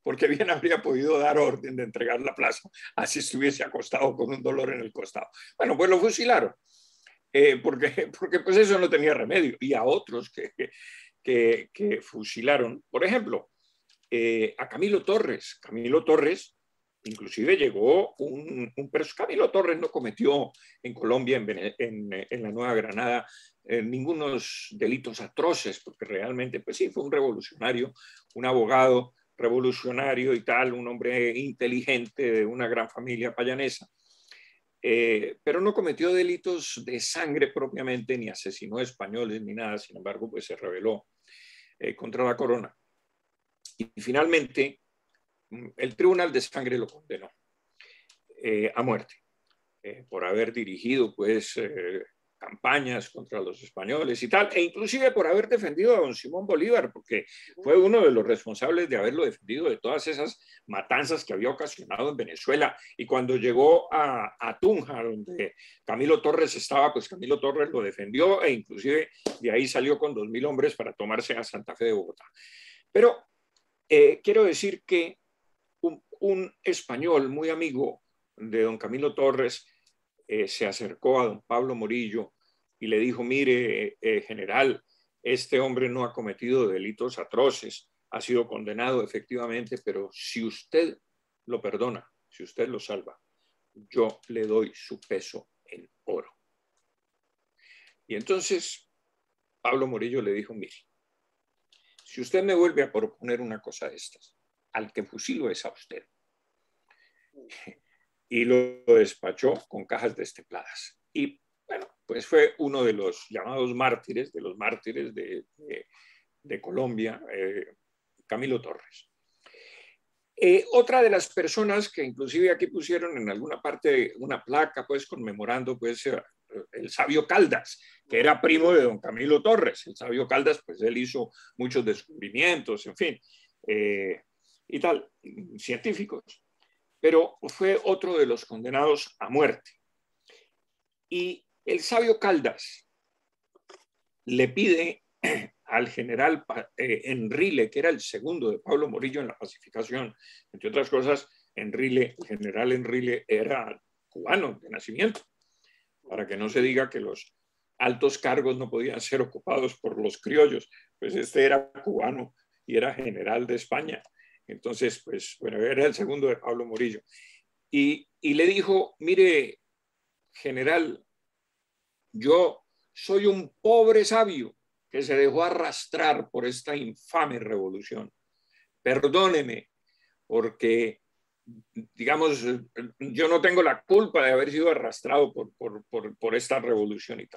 porque bien habría podido dar orden de entregar la plaza, así estuviese acostado con un dolor en el costado. Bueno, pues lo fusilaron, porque pues eso no tenía remedio. Y a otros que fusilaron, por ejemplo, a Camilo Torres. Camilo Torres, inclusive llegó Camilo Torres no cometió en Colombia, en la Nueva Granada, ningunos delitos atroces, porque realmente, pues sí, fue un revolucionario, un abogado revolucionario y tal, un hombre inteligente de una gran familia payanesa, pero no cometió delitos de sangre propiamente, ni asesinó españoles, ni nada. Sin embargo, pues se rebeló contra la corona. Y finalmente, el Tribunal de Sangre lo condenó a muerte por haber dirigido, pues, campañas contra los españoles y tal, e inclusive por haber defendido a don Simón Bolívar, porque fue uno de los responsables de haberlo defendido de todas esas matanzas que había ocasionado en Venezuela. Y cuando llegó a Tunja, donde Camilo Torres estaba, pues Camilo Torres lo defendió, e inclusive de ahí salió con 2.000 hombres para tomarse a Santa Fe de Bogotá. Pero quiero decir que un español muy amigo de don Camilo Torres se acercó a don Pablo Morillo y le dijo: mire, general, este hombre no ha cometido delitos atroces, ha sido condenado efectivamente, pero si usted lo perdona, si usted lo salva, yo le doy su peso en oro. Y entonces Pablo Morillo le dijo: mire, si usted me vuelve a proponer una cosa de estas, al que fusilo es a usted. Y lo despachó con cajas destepladas. Y bueno, pues fue uno de los llamados mártires, de Colombia, Camilo Torres. Otra de las personas que inclusive aquí pusieron en alguna parte una placa, pues conmemorando, pues, el sabio Caldas, que era primo de don Camilo Torres. El sabio Caldas, pues él hizo muchos descubrimientos, en fin, y tal, científicos, pero fue otro de los condenados a muerte. Y el sabio Caldas le pide al general Enrile, que era el segundo de Pablo Morillo en la pacificación. Entre otras cosas, el general Enrile era cubano de nacimiento, para que no se diga que los altos cargos no podían ser ocupados por los criollos, pues este era cubano y era general de España. Entonces, pues bueno, era el segundo de Pablo Morillo. Y le dijo: mire, general, yo soy un pobre sabio que se dejó arrastrar por esta infame revolución. Perdóneme, porque, digamos, yo no tengo la culpa de haber sido arrastrado por esta revolución y tal.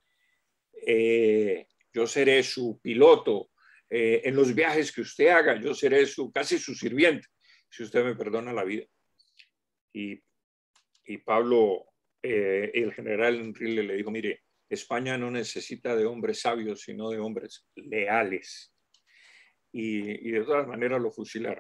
Yo seré su piloto en los viajes que usted haga, yo seré casi su sirviente, si usted me perdona la vida. Y Pablo, el general Enrile, le dijo: mire, España no necesita de hombres sabios, sino de hombres leales. Y de todas maneras lo fusilaron.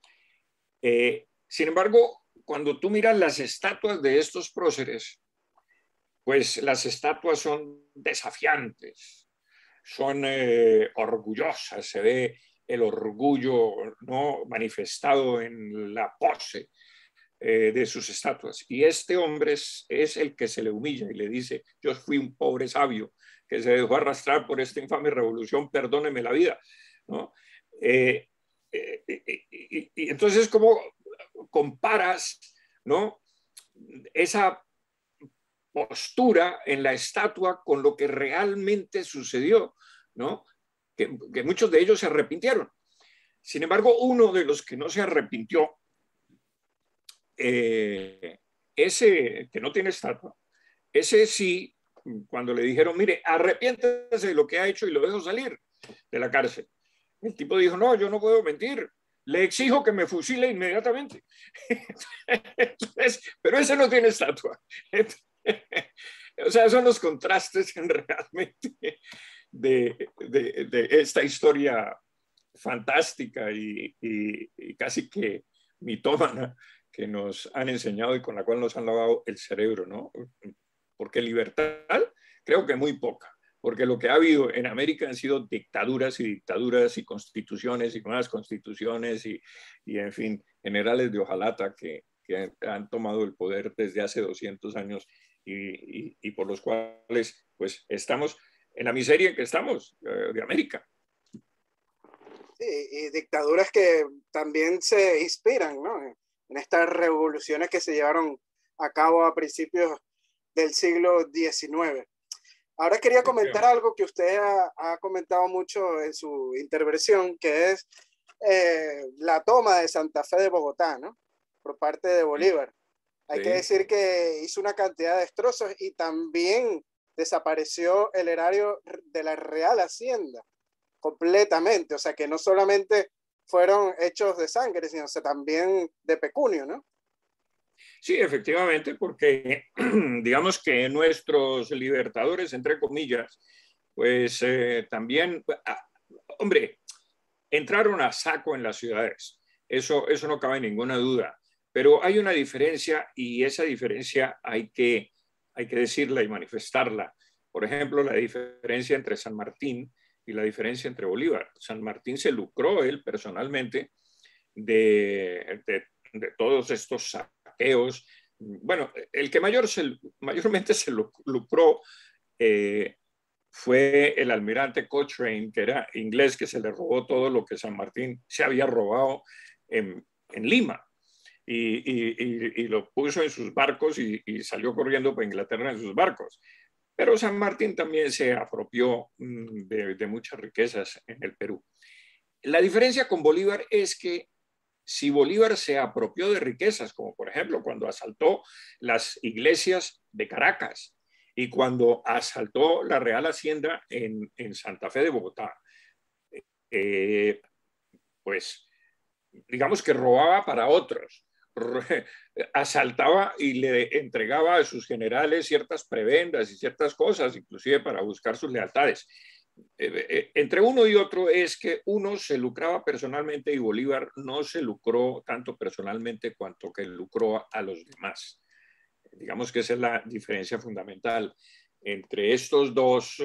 Sin embargo, cuando tú miras las estatuas de estos próceres, pues las estatuas son desafiantes, son orgullosas, se ve el orgullo, ¿no?, manifestado en la pose de sus estatuas. Y este hombre es el que se le humilla y le dice: yo fui un pobre sabio que se dejó arrastrar por esta infame revolución, perdóneme la vida, ¿no? Y entonces, ¿cómo comparas, ¿no?, esa postura en la estatua con lo que realmente sucedió, ¿no? Que muchos de ellos se arrepintieron. Sin embargo, uno de los que no se arrepintió, ese que no tiene estatua, ese sí, cuando le dijeron: mire, arrepiéntese de lo que ha hecho y lo dejo salir de la cárcel, el tipo dijo: no, yo no puedo mentir, le exijo que me fusile inmediatamente. Entonces, pero ese no tiene estatua. O sea, son los contrastes realmente de esta historia fantástica y casi que mitómana que nos han enseñado y con la cual nos han lavado el cerebro, ¿no? Porque libertad creo que muy poca, porque lo que ha habido en América han sido dictaduras y dictaduras y constituciones y nuevas constituciones y en fin, generales de hojalata que han tomado el poder desde hace 200 años y por los cuales pues estamos en la miseria en que estamos de América. Sí, y dictaduras que también se inspiran, ¿no? En estas revoluciones que se llevaron a cabo a principios del siglo XIX. Ahora quería comentar algo que usted ha comentado mucho en su intervención, que es la toma de Santa Fe de Bogotá, ¿no? Por parte de Bolívar. Hay que decir que hizo una cantidad de destrozos y también desapareció el erario de la Real Hacienda completamente. O sea, que no solamente fueron hechos de sangre, sino también de pecunio, ¿no? Sí, efectivamente, porque digamos que nuestros libertadores, entre comillas, pues también, hombre, entraron a saco en las ciudades. Eso no cabe ninguna duda. Pero hay una diferencia y esa diferencia hay que decirla y manifestarla. Por ejemplo, la diferencia entre San Martín y la diferencia entre Bolívar. San Martín se lucró él personalmente de todos estos saqueos. Bueno, el que mayormente se lucró fue el almirante Cochrane, que era inglés, que se le robó todo lo que San Martín se había robado en Lima. Y lo puso en sus barcos y salió corriendo para Inglaterra en sus barcos. Pero San Martín también se apropió de muchas riquezas en el Perú. La diferencia con Bolívar es que si Bolívar se apropió de riquezas, como por ejemplo cuando asaltó las iglesias de Caracas y cuando asaltó la Real Hacienda en Santa Fe de Bogotá, pues digamos que robaba para otros, asaltaba y le entregaba a sus generales ciertas prebendas y ciertas cosas, inclusive para buscar sus lealtades. Entre uno y otro es que uno se lucraba personalmente y Bolívar no se lucró tanto personalmente cuanto que lucró a los demás. Digamos que esa es la diferencia fundamental entre estos dos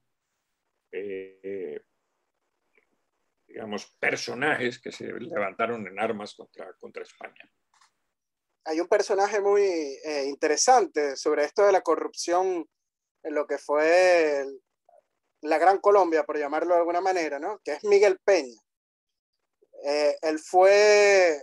digamos, personajes que se levantaron en armas contra España. Hay un personaje muy interesante sobre esto de la corrupción en lo que fue la Gran Colombia, por llamarlo de alguna manera, ¿no? Que es Miguel Peña. Él fue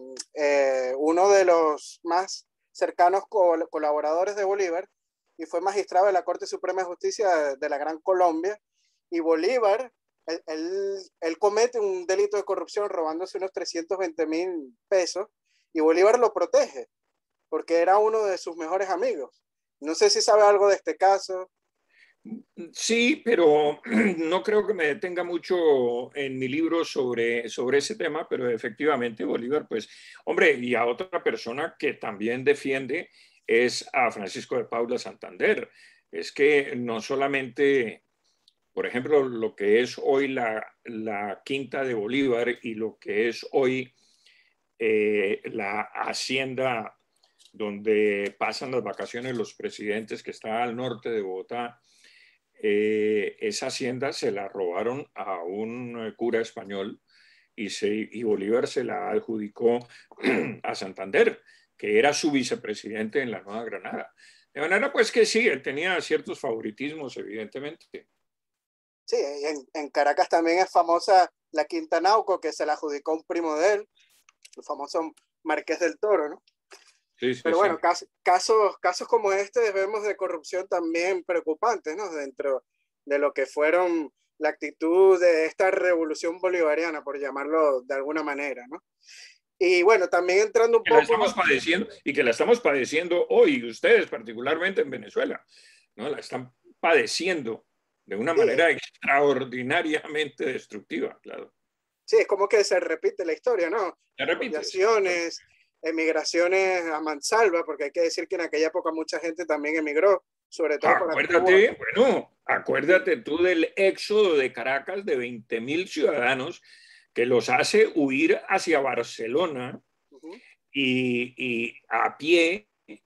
uno de los más cercanos colaboradores de Bolívar y fue magistrado de la Corte Suprema de Justicia de la Gran Colombia. Y Bolívar, él comete un delito de corrupción robándose unos 320.000 pesos y Bolívar lo protege porque era uno de sus mejores amigos. No sé si sabe algo de este caso. Sí, pero no creo que me detenga mucho en mi libro sobre ese tema, pero efectivamente Bolívar, pues, hombre, y a otra persona que también defiende es a Francisco de Paula Santander. Es que no solamente, por ejemplo, lo que es hoy la Quinta de Bolívar y lo que es hoy la hacienda donde pasan las vacaciones los presidentes que está al norte de Bogotá, esa hacienda se la robaron a un cura español y Bolívar se la adjudicó a Santander, que era su vicepresidente en la Nueva Granada. De manera pues que sí, él tenía ciertos favoritismos, evidentemente. Sí, en Caracas también es famosa la Quinta Nauco, que se la adjudicó un primo de él, el famoso Marqués del Toro, ¿no? Sí, sí, Pero sí. bueno, casos como este vemos de corrupción también preocupantes, ¿no? Dentro de lo que fueron la actitud de esta revolución bolivariana, por llamarlo de alguna manera, ¿no? Y bueno, también entrando un Que la poco... estamos padeciendo y que la estamos padeciendo hoy, ustedes particularmente en Venezuela, ¿no? La están padeciendo de una Sí, manera extraordinariamente destructiva, claro. sí, es como que se repite la historia, ¿no? ¿Me repites? Expropiaciones, emigraciones a mansalva, porque hay que decir que en aquella época mucha gente también emigró, sobre todo para Cuba. Acuérdate tú del éxodo de Caracas de 20.000 ciudadanos que los hace huir hacia Barcelona y a pie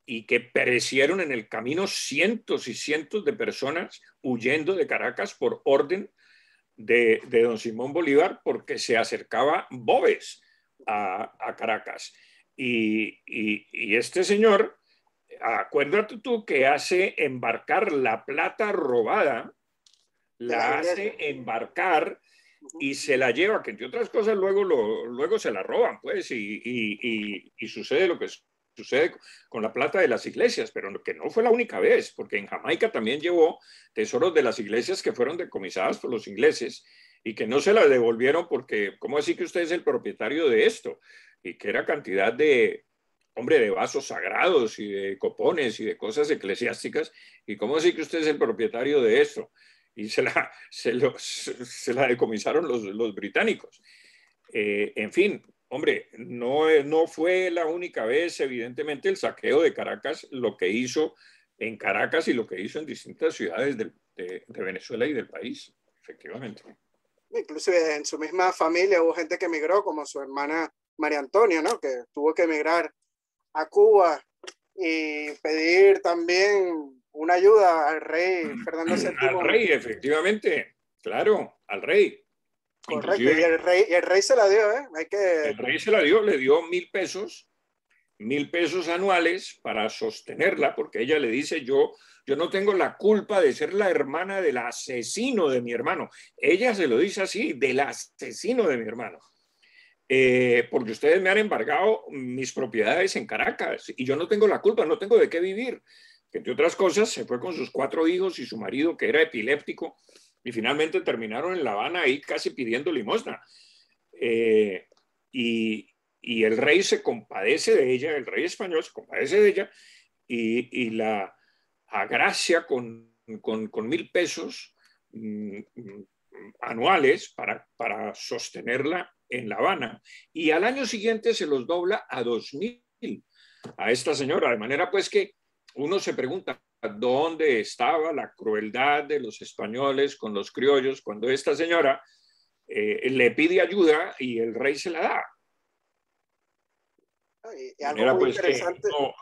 y que perecieron en el camino cientos y cientos de personas huyendo de Caracas por orden de don Simón Bolívar, porque se acercaba Boves a Caracas. Y este señor, acuérdate tú que hace embarcar la plata robada, la hace embarcar y se la lleva, que entre otras cosas luego se la roban, pues, y sucede lo que sucede con la plata de las iglesias, pero que no fue la única vez, porque en Jamaica también llevó tesoros de las iglesias que fueron decomisadas por los ingleses y que no se las devolvieron porque, ¿cómo así que usted es el propietario de esto? Y que era cantidad de, hombre, de vasos sagrados y de copones y de cosas eclesiásticas, y ¿cómo así que usted es el propietario de esto? Y se la decomisaron los británicos. En fin, hombre, no fue la única vez, evidentemente, el saqueo de Caracas, lo que hizo en Caracas y lo que hizo en distintas ciudades de Venezuela y del país, efectivamente. Inclusive en su misma familia hubo gente que emigró, como su hermana María Antonia, ¿no? Que tuvo que emigrar a Cuba y pedir también una ayuda al rey Fernando Al VII. rey, efectivamente, claro, al rey. Correcto, y Inclusive el rey se la dio, ¿eh? Hay que... el rey se la dio, le dio 1.000 pesos anuales para sostenerla, porque ella le dice, yo no tengo la culpa de ser la hermana del asesino de mi hermano. Ella se lo dice así, del asesino de mi hermano. Porque ustedes me han embargado mis propiedades en Caracas y yo no tengo la culpa, no tengo de qué vivir. Que entre otras cosas se fue con sus 4 hijos y su marido, que era epiléptico, y finalmente terminaron en La Habana ahí casi pidiendo limosna. Y, y el rey se compadece de ella, el rey español se compadece de ella y la agracia con 1.000 pesos anuales para sostenerla en La Habana. Y al año siguiente se los dobla a 2.000 a esta señora, de manera pues que uno se pregunta dónde estaba la crueldad de los españoles con los criollos cuando esta señora le pide ayuda y el rey se la da. Y De algo manera muy pues que interesante, no,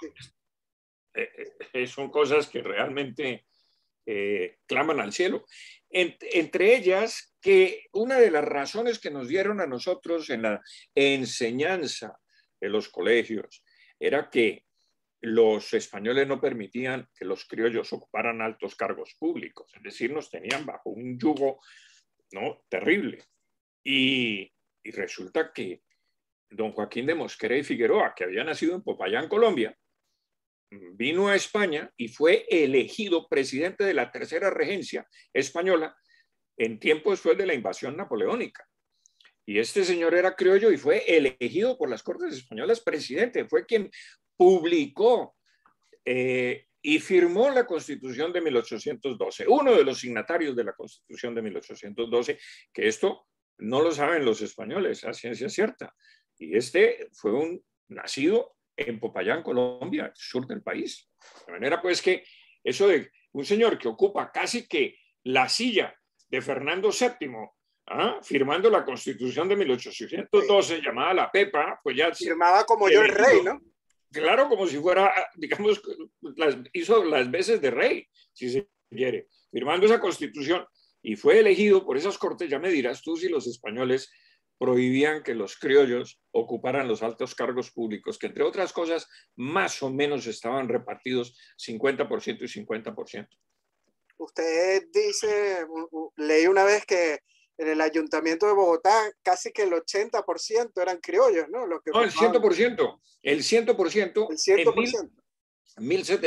son cosas que realmente claman al cielo. Entre ellas, que una de las razones que nos dieron a nosotros en la enseñanza de los colegios era que los españoles no permitían que los criollos ocuparan altos cargos públicos, es decir, nos tenían bajo un yugo, ¿no?, terrible. Y resulta que don Joaquín de Mosquera y Figueroa, que había nacido en Popayán, Colombia, vino a España y fue elegido presidente de la tercera regencia española en tiempo después de la invasión napoleónica. Y este señor era criollo y fue elegido por las Cortes Españolas presidente. Fue quien publicó y firmó la Constitución de 1812, uno de los signatarios de la Constitución de 1812, que esto no lo saben los españoles a ciencia cierta. Y este fue un nacido en Popayán, Colombia, sur del país. De manera pues que eso de un señor que ocupa casi que la silla de Fernando VII, firmando la Constitución de 1812, sí, llamada la Pepa, pues ya... Firmaba como yo el rey, ¿no? Claro, como si fuera, digamos, hizo las veces de rey, si se quiere, firmando esa Constitución, y fue elegido por esas cortes. Ya me dirás tú si los españoles prohibían que los criollos ocuparan los altos cargos públicos, que entre otras cosas más o menos estaban repartidos 50% y 50%. Usted dice, leí una vez que en el ayuntamiento de Bogotá casi que el 80% eran criollos, ¿no? Lo que no, el 100%, el 100%, el 100%. En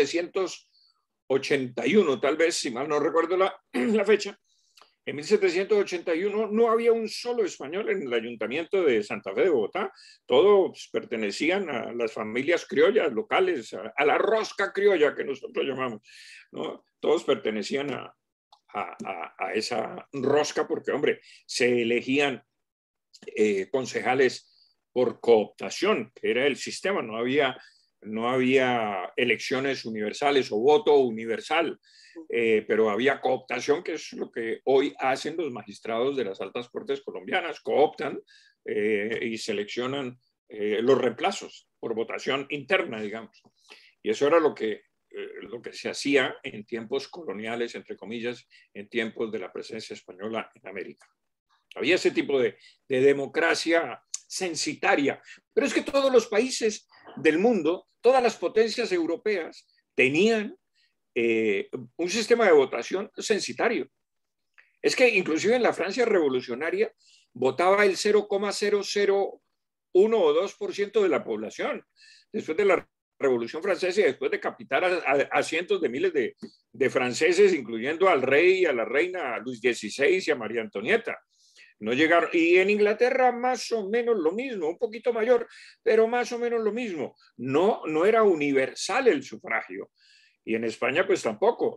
1781, tal vez, si mal no recuerdo la fecha, en 1781 no había un solo español en el ayuntamiento de Santa Fe de Bogotá. Todos pertenecían a las familias criollas locales, a la rosca criolla que nosotros llamamos, ¿no? Todos pertenecían a esa rosca porque, hombre, se elegían concejales por cooptación, que era el sistema, no había elecciones universales o voto universal, pero había cooptación, que es lo que hoy hacen los magistrados de las altas cortes colombianas, cooptan y seleccionan los reemplazos por votación interna, digamos. Y eso era lo que se hacía en tiempos coloniales, entre comillas, en tiempos de la presencia española en América. Había ese tipo de democracia censitaria. Pero es que todos los países del mundo, todas las potencias europeas, tenían un sistema de votación censitario. Es que inclusive en la Francia revolucionaria votaba el 0,001 o 2% de la población. Después de la Revolución Francesa y después de decapitar a cientos de miles de franceses, incluyendo al rey, a la reina, a Luis XVI y a María Antonieta. No llegaron, y en Inglaterra más o menos lo mismo, un poquito mayor, pero más o menos lo mismo. No era universal el sufragio. Y en España pues tampoco.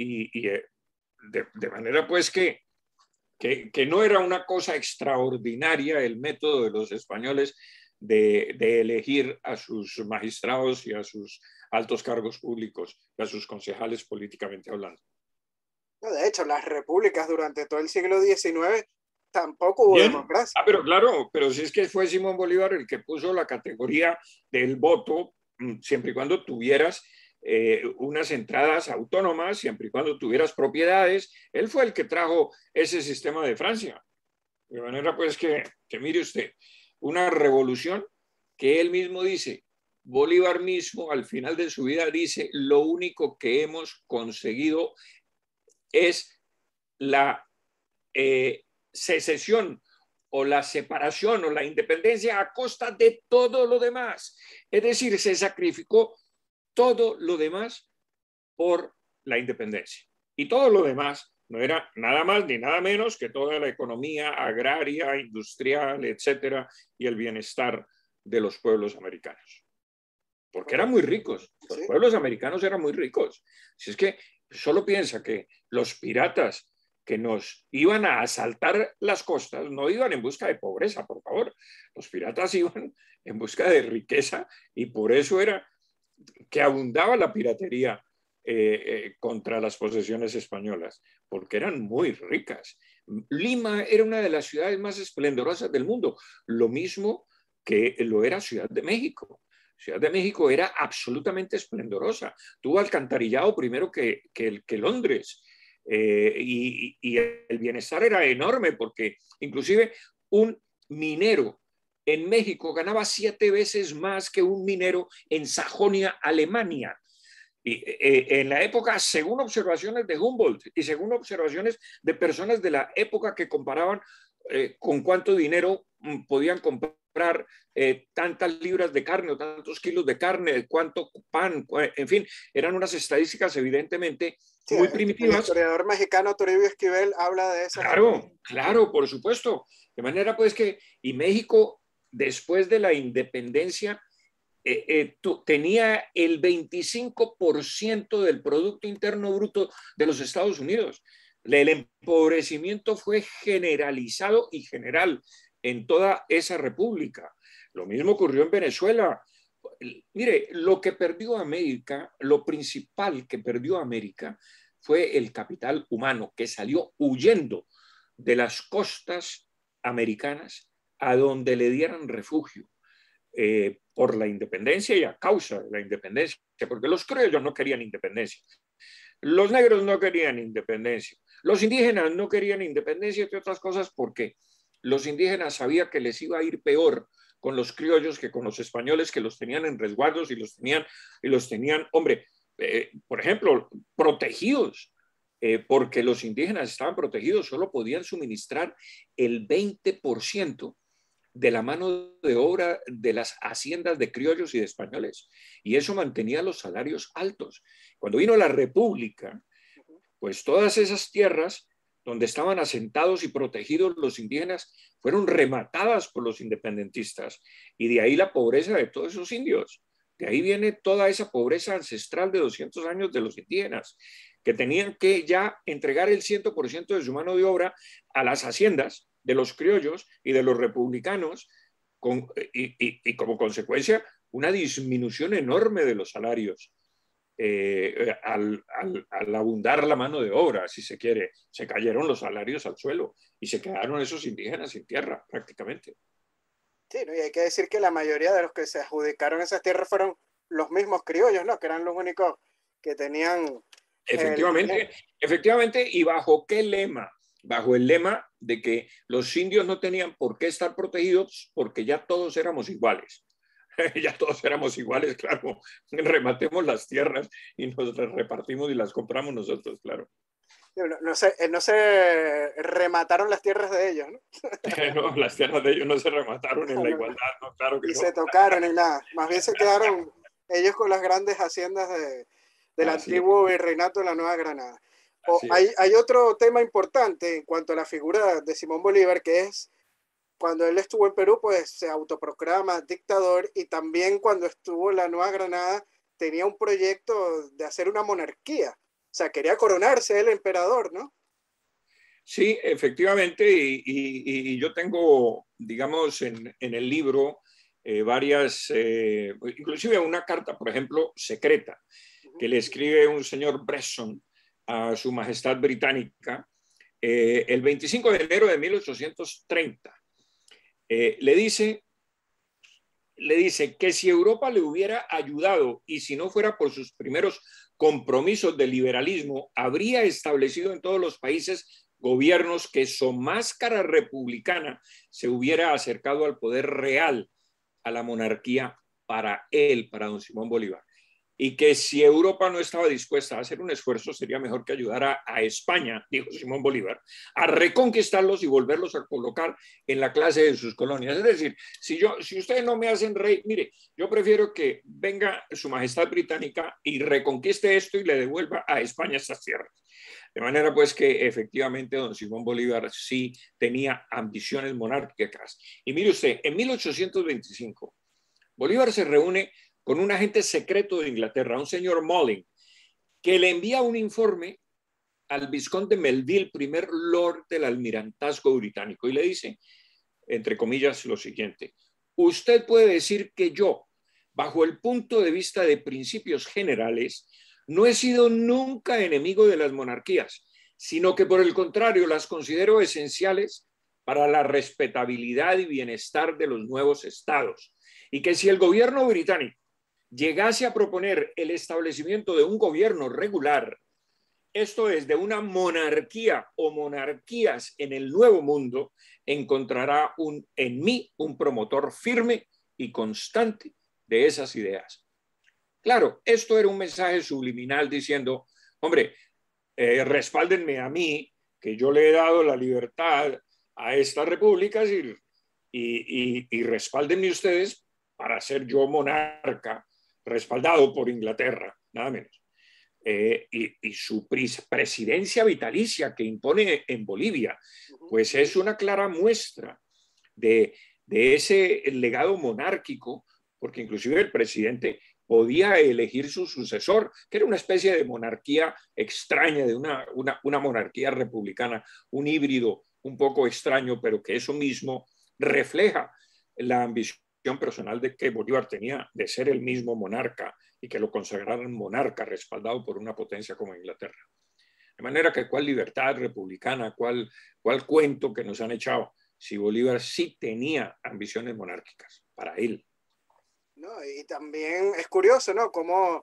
De manera pues que no era una cosa extraordinaria el método de los españoles de elegir a sus magistrados y a sus altos cargos públicos y a sus concejales políticamente hablando. No, de hecho, las repúblicas durante todo el siglo XIX tampoco hubo Bien. democracia. Pero claro, pero si es que fue Simón Bolívar el que puso la categoría del voto, siempre y cuando tuvieras unas entradas autónomas, siempre y cuando tuvieras propiedades, él fue el que trajo ese sistema de Francia. De manera pues que mire usted, una revolución que él mismo dice, Bolívar mismo al final de su vida dice, lo único que hemos conseguido es la secesión o la separación o la independencia a costa de todo lo demás. Es decir, se sacrificó todo lo demás por la independencia. Y todo lo demás no era nada más ni nada menos que toda la economía agraria, industrial, etcétera, y el bienestar de los pueblos americanos. Porque eran muy ricos. Los pueblos americanos eran muy ricos. Si es que solo piensa que los piratas que nos iban a asaltar las costas no iban en busca de pobreza, por favor. Los piratas iban en busca de riqueza y por eso era que abundaba la piratería contra las posesiones españolas, porque eran muy ricas. Lima era una de las ciudades más esplendorosas del mundo, lo mismo que lo era Ciudad de México. Ciudad de México era absolutamente esplendorosa. Tuvo alcantarillado primero que Londres. Y el bienestar era enorme porque inclusive un minero en México ganaba 7 veces más que un minero en Sajonia, Alemania. Y, en la época, según observaciones de Humboldt y según observaciones de personas de la época que comparaban con cuánto dinero podían comprar tantas libras de carne o tantos kilos de carne, cuánto pan, en fin, eran unas estadísticas evidentemente muy primitivas. El historiador mexicano Toribio Esquivel habla de eso. Claro, por supuesto. De manera pues que, y México, después de la independencia, tenía el 25% del Producto Interno Bruto de los Estados Unidos. El empobrecimiento fue generalizado y general en toda esa república. Lo mismo ocurrió en Venezuela. Mire, lo que perdió América, lo principal que perdió América fue el capital humano que salió huyendo de las costas americanas a donde le dieran refugio. Por la independencia y a causa de la independencia, porque los criollos no querían independencia, los negros no querían independencia, los indígenas no querían independencia, entre otras cosas porque los indígenas sabían que les iba a ir peor con los criollos que con los españoles, que los tenían en resguardos y los tenían, hombre, por ejemplo, protegidos, porque los indígenas estaban protegidos, solo podían suministrar el 20% de la mano de obra de las haciendas de criollos y de españoles. Y eso mantenía los salarios altos. Cuando vino la República, pues todas esas tierras donde estaban asentados y protegidos los indígenas fueron rematadas por los independentistas. Y de ahí la pobreza de todos esos indios. De ahí viene toda esa pobreza ancestral de 200 años de los indígenas, que tenían que ya entregar el 100% de su mano de obra a las haciendas de los criollos y de los republicanos, y como consecuencia una disminución enorme de los salarios al abundar la mano de obra, si se quiere. Se cayeron los salarios al suelo y se quedaron esos indígenas sin tierra prácticamente. Sí, ¿no? Y hay que decir que la mayoría de los que se adjudicaron esas tierras fueron los mismos criollos, ¿no? Que eran los únicos que tenían Efectivamente, efectivamente, ¿y bajo qué lema? Bajo el lema de que los indios no tenían por qué estar protegidos porque ya todos éramos iguales. Ya todos éramos iguales, claro. Rematemos las tierras y nos las repartimos y las compramos nosotros, claro. no se remataron las tierras de ellos, ¿no? No, las tierras de ellos no se remataron en la igualdad, no, claro que Y no. se tocaron y nada. Más bien se quedaron ellos con las grandes haciendas del Así es, antiguo virreinato de la Nueva Granada. así es. Hay otro tema importante en cuanto a la figura de Simón Bolívar, que es cuando él estuvo en Perú, pues se autoproclama dictador, y también cuando estuvo en la Nueva Granada tenía un proyecto de hacer una monarquía. O sea, quería coronarse el emperador, ¿no? Sí, efectivamente, y yo tengo, digamos, en el libro varias, inclusive una carta, por ejemplo, secreta, que le escribe un señor Bresson a su Majestad Británica el 25 de enero de 1830. Le dice que si Europa le hubiera ayudado y si no fuera por sus primeros compromisos de liberalismo, habría establecido en todos los países gobiernos que su máscara republicana se hubiera acercado al poder real, a la monarquía para él, para don Simón Bolívar. Y que si Europa no estaba dispuesta a hacer un esfuerzo, sería mejor que ayudara a España, dijo Simón Bolívar, a reconquistarlos y volverlos a colocar en la clase de sus colonias. Es decir, si ustedes no me hacen rey, mire, yo prefiero que venga su Majestad Británica y reconquiste esto y le devuelva a España estas tierras. De manera pues que efectivamente don Simón Bolívar sí tenía ambiciones monárquicas. Y mire usted, en 1825, Bolívar se reúne con un agente secreto de Inglaterra, un señor Molling, que le envía un informe al vizconde Melville, primer lord del almirantazgo británico, y le dice, entre comillas, lo siguiente: usted puede decir que yo, bajo el punto de vista de principios generales, no he sido nunca enemigo de las monarquías, sino que por el contrario las considero esenciales para la respetabilidad y bienestar de los nuevos estados, y que si el gobierno británico llegase a proponer el establecimiento de un gobierno regular, esto es, de una monarquía o monarquías en el Nuevo Mundo, encontrará en mí un promotor firme y constante de esas ideas. Claro, esto era un mensaje subliminal diciendo, hombre, respáldenme a mí, que yo le he dado la libertad a estas repúblicas y respáldenme ustedes para ser yo monarca, respaldado por Inglaterra, nada menos. Y su presidencia vitalicia que impone en Bolivia, pues es una clara muestra de ese legado monárquico, porque inclusive el presidente podía elegir su sucesor, que era una especie de monarquía extraña, de una monarquía republicana, un híbrido un poco extraño, pero que eso mismo refleja la ambición personal de que Bolívar tenía de ser el mismo monarca y que lo consagraran monarca respaldado por una potencia como Inglaterra. De manera que cuál libertad republicana, cuál cuento que nos han echado, si Bolívar sí tenía ambiciones monárquicas para él. ¿No? Y también es curioso, ¿no? Cómo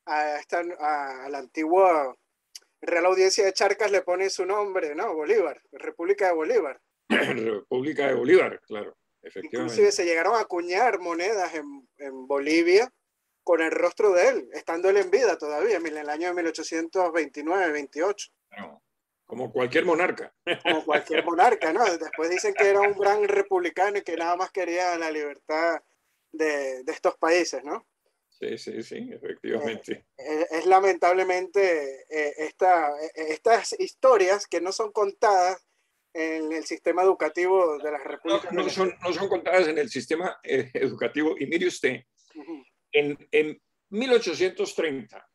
a la antigua Real Audiencia de Charcas le pone su nombre, ¿no? Bolívar, República de Bolívar. República de Bolívar, claro, Inclusive efectivamente. se llegaron a acuñar monedas en Bolivia con el rostro de él, estando él en vida todavía, en el año de 1829-28. No, como cualquier monarca. Como cualquier monarca, ¿no? Después dicen que era un gran republicano y que nada más quería la libertad de estos países, ¿no? Sí, sí, sí, efectivamente. Es lamentablemente estas historias que no son contadas en el sistema educativo de las repúblicas venezolanas. No son contadas en el sistema educativo. Y mire usted, Uh -huh. en 1830,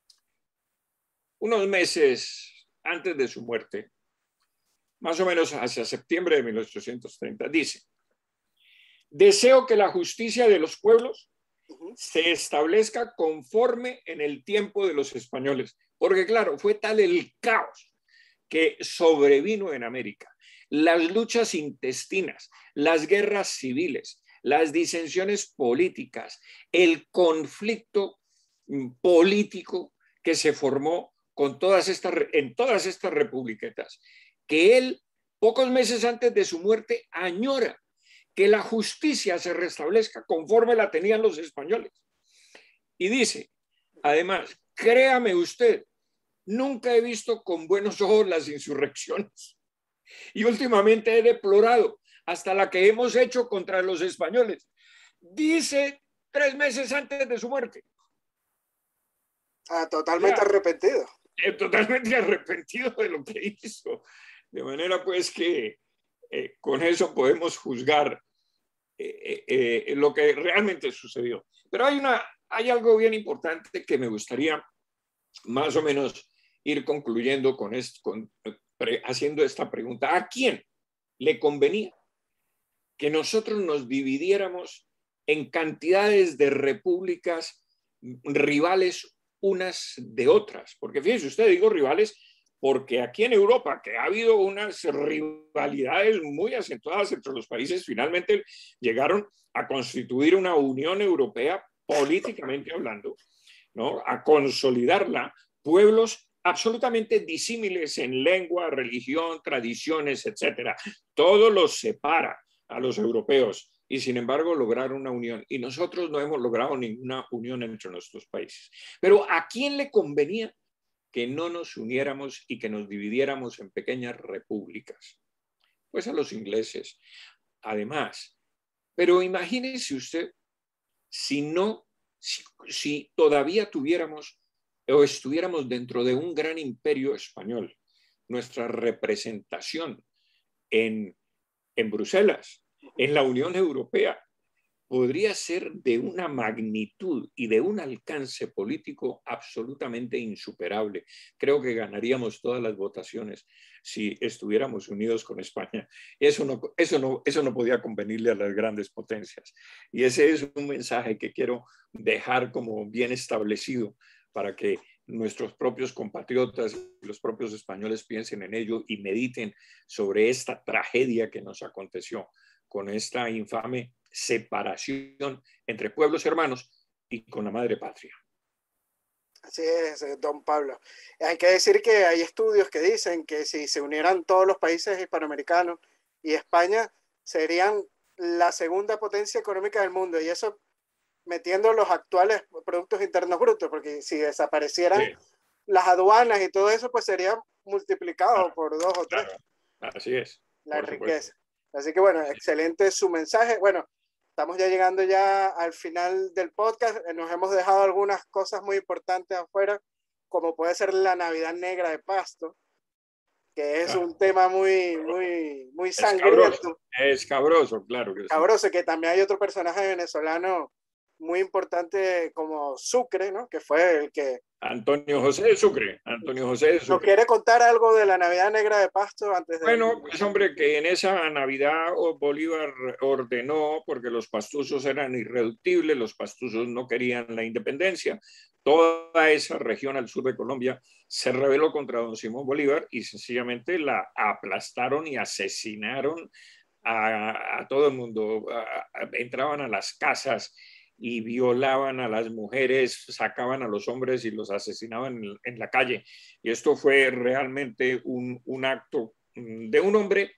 unos meses antes de su muerte, más o menos hacia septiembre de 1830, dice: deseo que la justicia de los pueblos se establezca conforme en el tiempo de los españoles, porque claro, fue tal el caos que sobrevino en América, las luchas intestinas, las guerras civiles, las disensiones políticas, el conflicto político que se formó en todas estas republiquetas, que él, pocos meses antes de su muerte, añora que la justicia se restablezca conforme la tenían los españoles. Y dice, además, créame usted, nunca he visto con buenos ojos las insurrecciones y últimamente he deplorado hasta la que hemos hecho contra los españoles. Dice 3 meses antes de su muerte. Totalmente arrepentido. Totalmente arrepentido de lo que hizo. De manera pues que con eso podemos juzgar lo que realmente sucedió. Pero hay algo bien importante que me gustaría más o menos ir concluyendo haciendo esta pregunta. ¿A quién le convenía que nosotros nos dividiéramos en cantidades de repúblicas rivales unas de otras? Porque fíjese usted, digo rivales porque aquí en Europa, que ha habido unas rivalidades muy acentuadas entre los países, finalmente llegaron a constituir una Unión Europea políticamente hablando, ¿no? A consolidarla, pueblos absolutamente disímiles en lengua, religión, tradiciones, etcétera. Todo los separa a los europeos y sin embargo lograron una unión. Y nosotros no hemos logrado ninguna unión entre nuestros países. Pero ¿a quién le convenía que no nos uniéramos y que nos dividiéramos en pequeñas repúblicas? Pues a los ingleses. Además, pero imagínese usted si todavía tuviéramos o estuviéramos dentro de un gran imperio español, nuestra representación en Bruselas, en la Unión Europea, podría ser de una magnitud y de un alcance político absolutamente insuperable. Creo que ganaríamos todas las votaciones si estuviéramos unidos con España. Eso no podía convenirle a las grandes potencias. Y ese es un mensaje que quiero dejar como bien establecido para que nuestros propios compatriotas, los propios españoles piensen en ello y mediten sobre esta tragedia que nos aconteció con esta infame separación entre pueblos hermanos y con la madre patria. Así es, don Pablo. Hay que decir que hay estudios que dicen que si se unieran todos los países hispanoamericanos y España, serían la segunda potencia económica del mundo, y eso metiendo los actuales productos internos brutos, porque si desaparecieran las aduanas y todo eso, pues sería multiplicado por 2 o 3. Así es. La riqueza. Así que bueno, excelente su mensaje. Bueno, estamos ya llegando ya al final del podcast. Nos hemos dejado algunas cosas muy importantes afuera, como puede ser la Navidad Negra de Pasto, que es un tema muy sangriento. Escabroso, claro que sí. Escabroso, que también hay otro personaje venezolano muy importante como Sucre, ¿no? Que fue el que... Antonio José de Sucre. ¿No quiere contar algo de la Navidad Negra de Pasto antes de...? Bueno, pues hombre, que en esa Navidad Bolívar ordenó, porque los pastusos eran irreductibles, los pastusos no querían la independencia, toda esa región al sur de Colombia se rebeló contra don Simón Bolívar y sencillamente la aplastaron y asesinaron a todo el mundo. Entraban a las casas y violaban a las mujeres, sacaban a los hombres y los asesinaban en la calle. Y esto fue realmente un acto de un hombre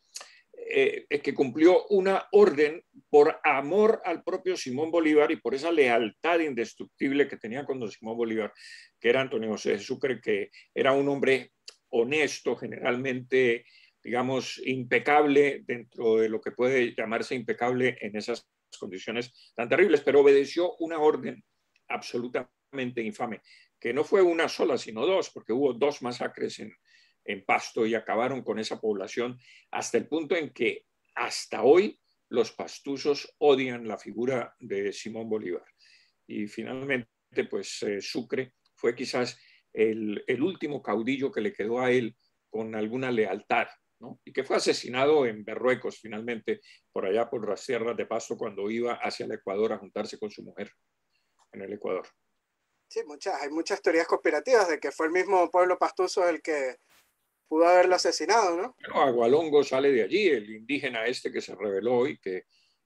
que cumplió una orden por amor al propio Simón Bolívar y por esa lealtad indestructible que tenía con don Simón Bolívar, que era Antonio José de Sucre, que era un hombre honesto, generalmente, digamos, impecable dentro de lo que puede llamarse impecable en esas condiciones tan terribles, pero obedeció una orden absolutamente infame, que no fue una sola, sino 2, porque hubo 2 masacres en Pasto y acabaron con esa población hasta el punto en que hasta hoy los pastusos odian la figura de Simón Bolívar. Y finalmente, pues Sucre fue quizás el último caudillo que le quedó a él con alguna lealtad, ¿no? Y que fue asesinado en Berruecos finalmente, por allá por las tierras de Pasto, cuando iba hacia el Ecuador a juntarse con su mujer en el Ecuador. Sí, hay muchas teorías conspirativas de que fue el mismo pueblo pastuso el que pudo haberlo asesinado, ¿no? Bueno, Agualongo sale de allí, el indígena este que se rebeló y que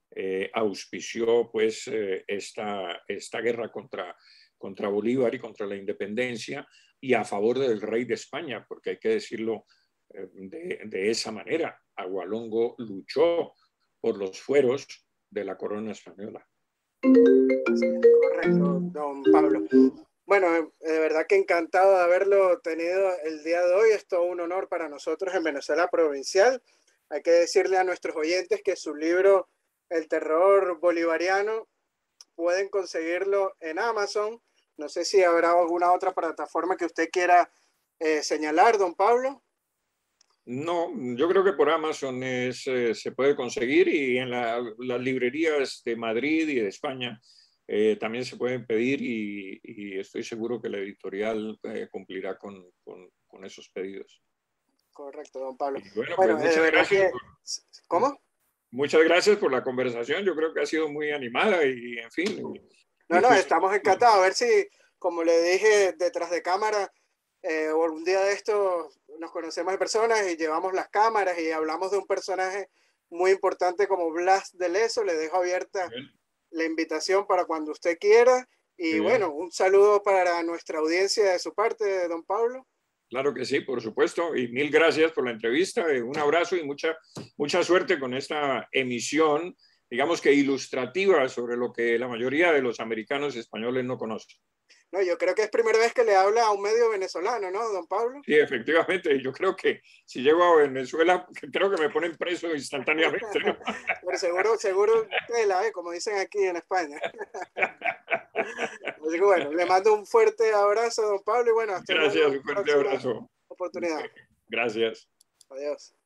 auspició pues esta guerra contra Bolívar y contra la independencia y a favor del rey de España, porque hay que decirlo de esa manera. Agualongo luchó por los fueros de la corona española. Correcto, don Pablo. Bueno, de verdad que encantado de haberlo tenido el día de hoy. Es todo un honor para nosotros en Venezuela Provincial. Hay que decirle a nuestros oyentes que su libro El terror bolivariano pueden conseguirlo en Amazon. No sé si habrá alguna otra plataforma que usted quiera señalar, don Pablo. No, yo creo que por Amazon se puede conseguir y en las librerías de Madrid y de España también se pueden pedir y estoy seguro que la editorial cumplirá con esos pedidos. Correcto, don Pablo. Y bueno, Bueno, pues de verdad que... ¿Cómo? muchas gracias por la conversación. Yo creo que ha sido muy animada y en fin. No, no, estamos encantados. A ver si, como le dije detrás de cámara, un día de esto nos conocemos de personas y llevamos las cámaras y hablamos de un personaje muy importante como Blas de Leso. Le dejo abierta la invitación para cuando usted quiera. Y bueno, un saludo para nuestra audiencia de su parte, don Pablo. Claro que sí, por supuesto. Y mil gracias por la entrevista. Un abrazo y mucha suerte con esta emisión, digamos que ilustrativa sobre lo que la mayoría de los americanos españoles no conocen. No, yo creo que es primera vez que le habla a un medio venezolano, ¿no, don Pablo? Sí, efectivamente. Yo creo que si llego a Venezuela, creo que me ponen preso instantáneamente, ¿no? Pero seguro tela, como dicen aquí en España. Así que bueno, le mando un fuerte abrazo, don Pablo, y bueno, hasta Gracias, una un fuerte próxima abrazo. oportunidad. Gracias. Adiós.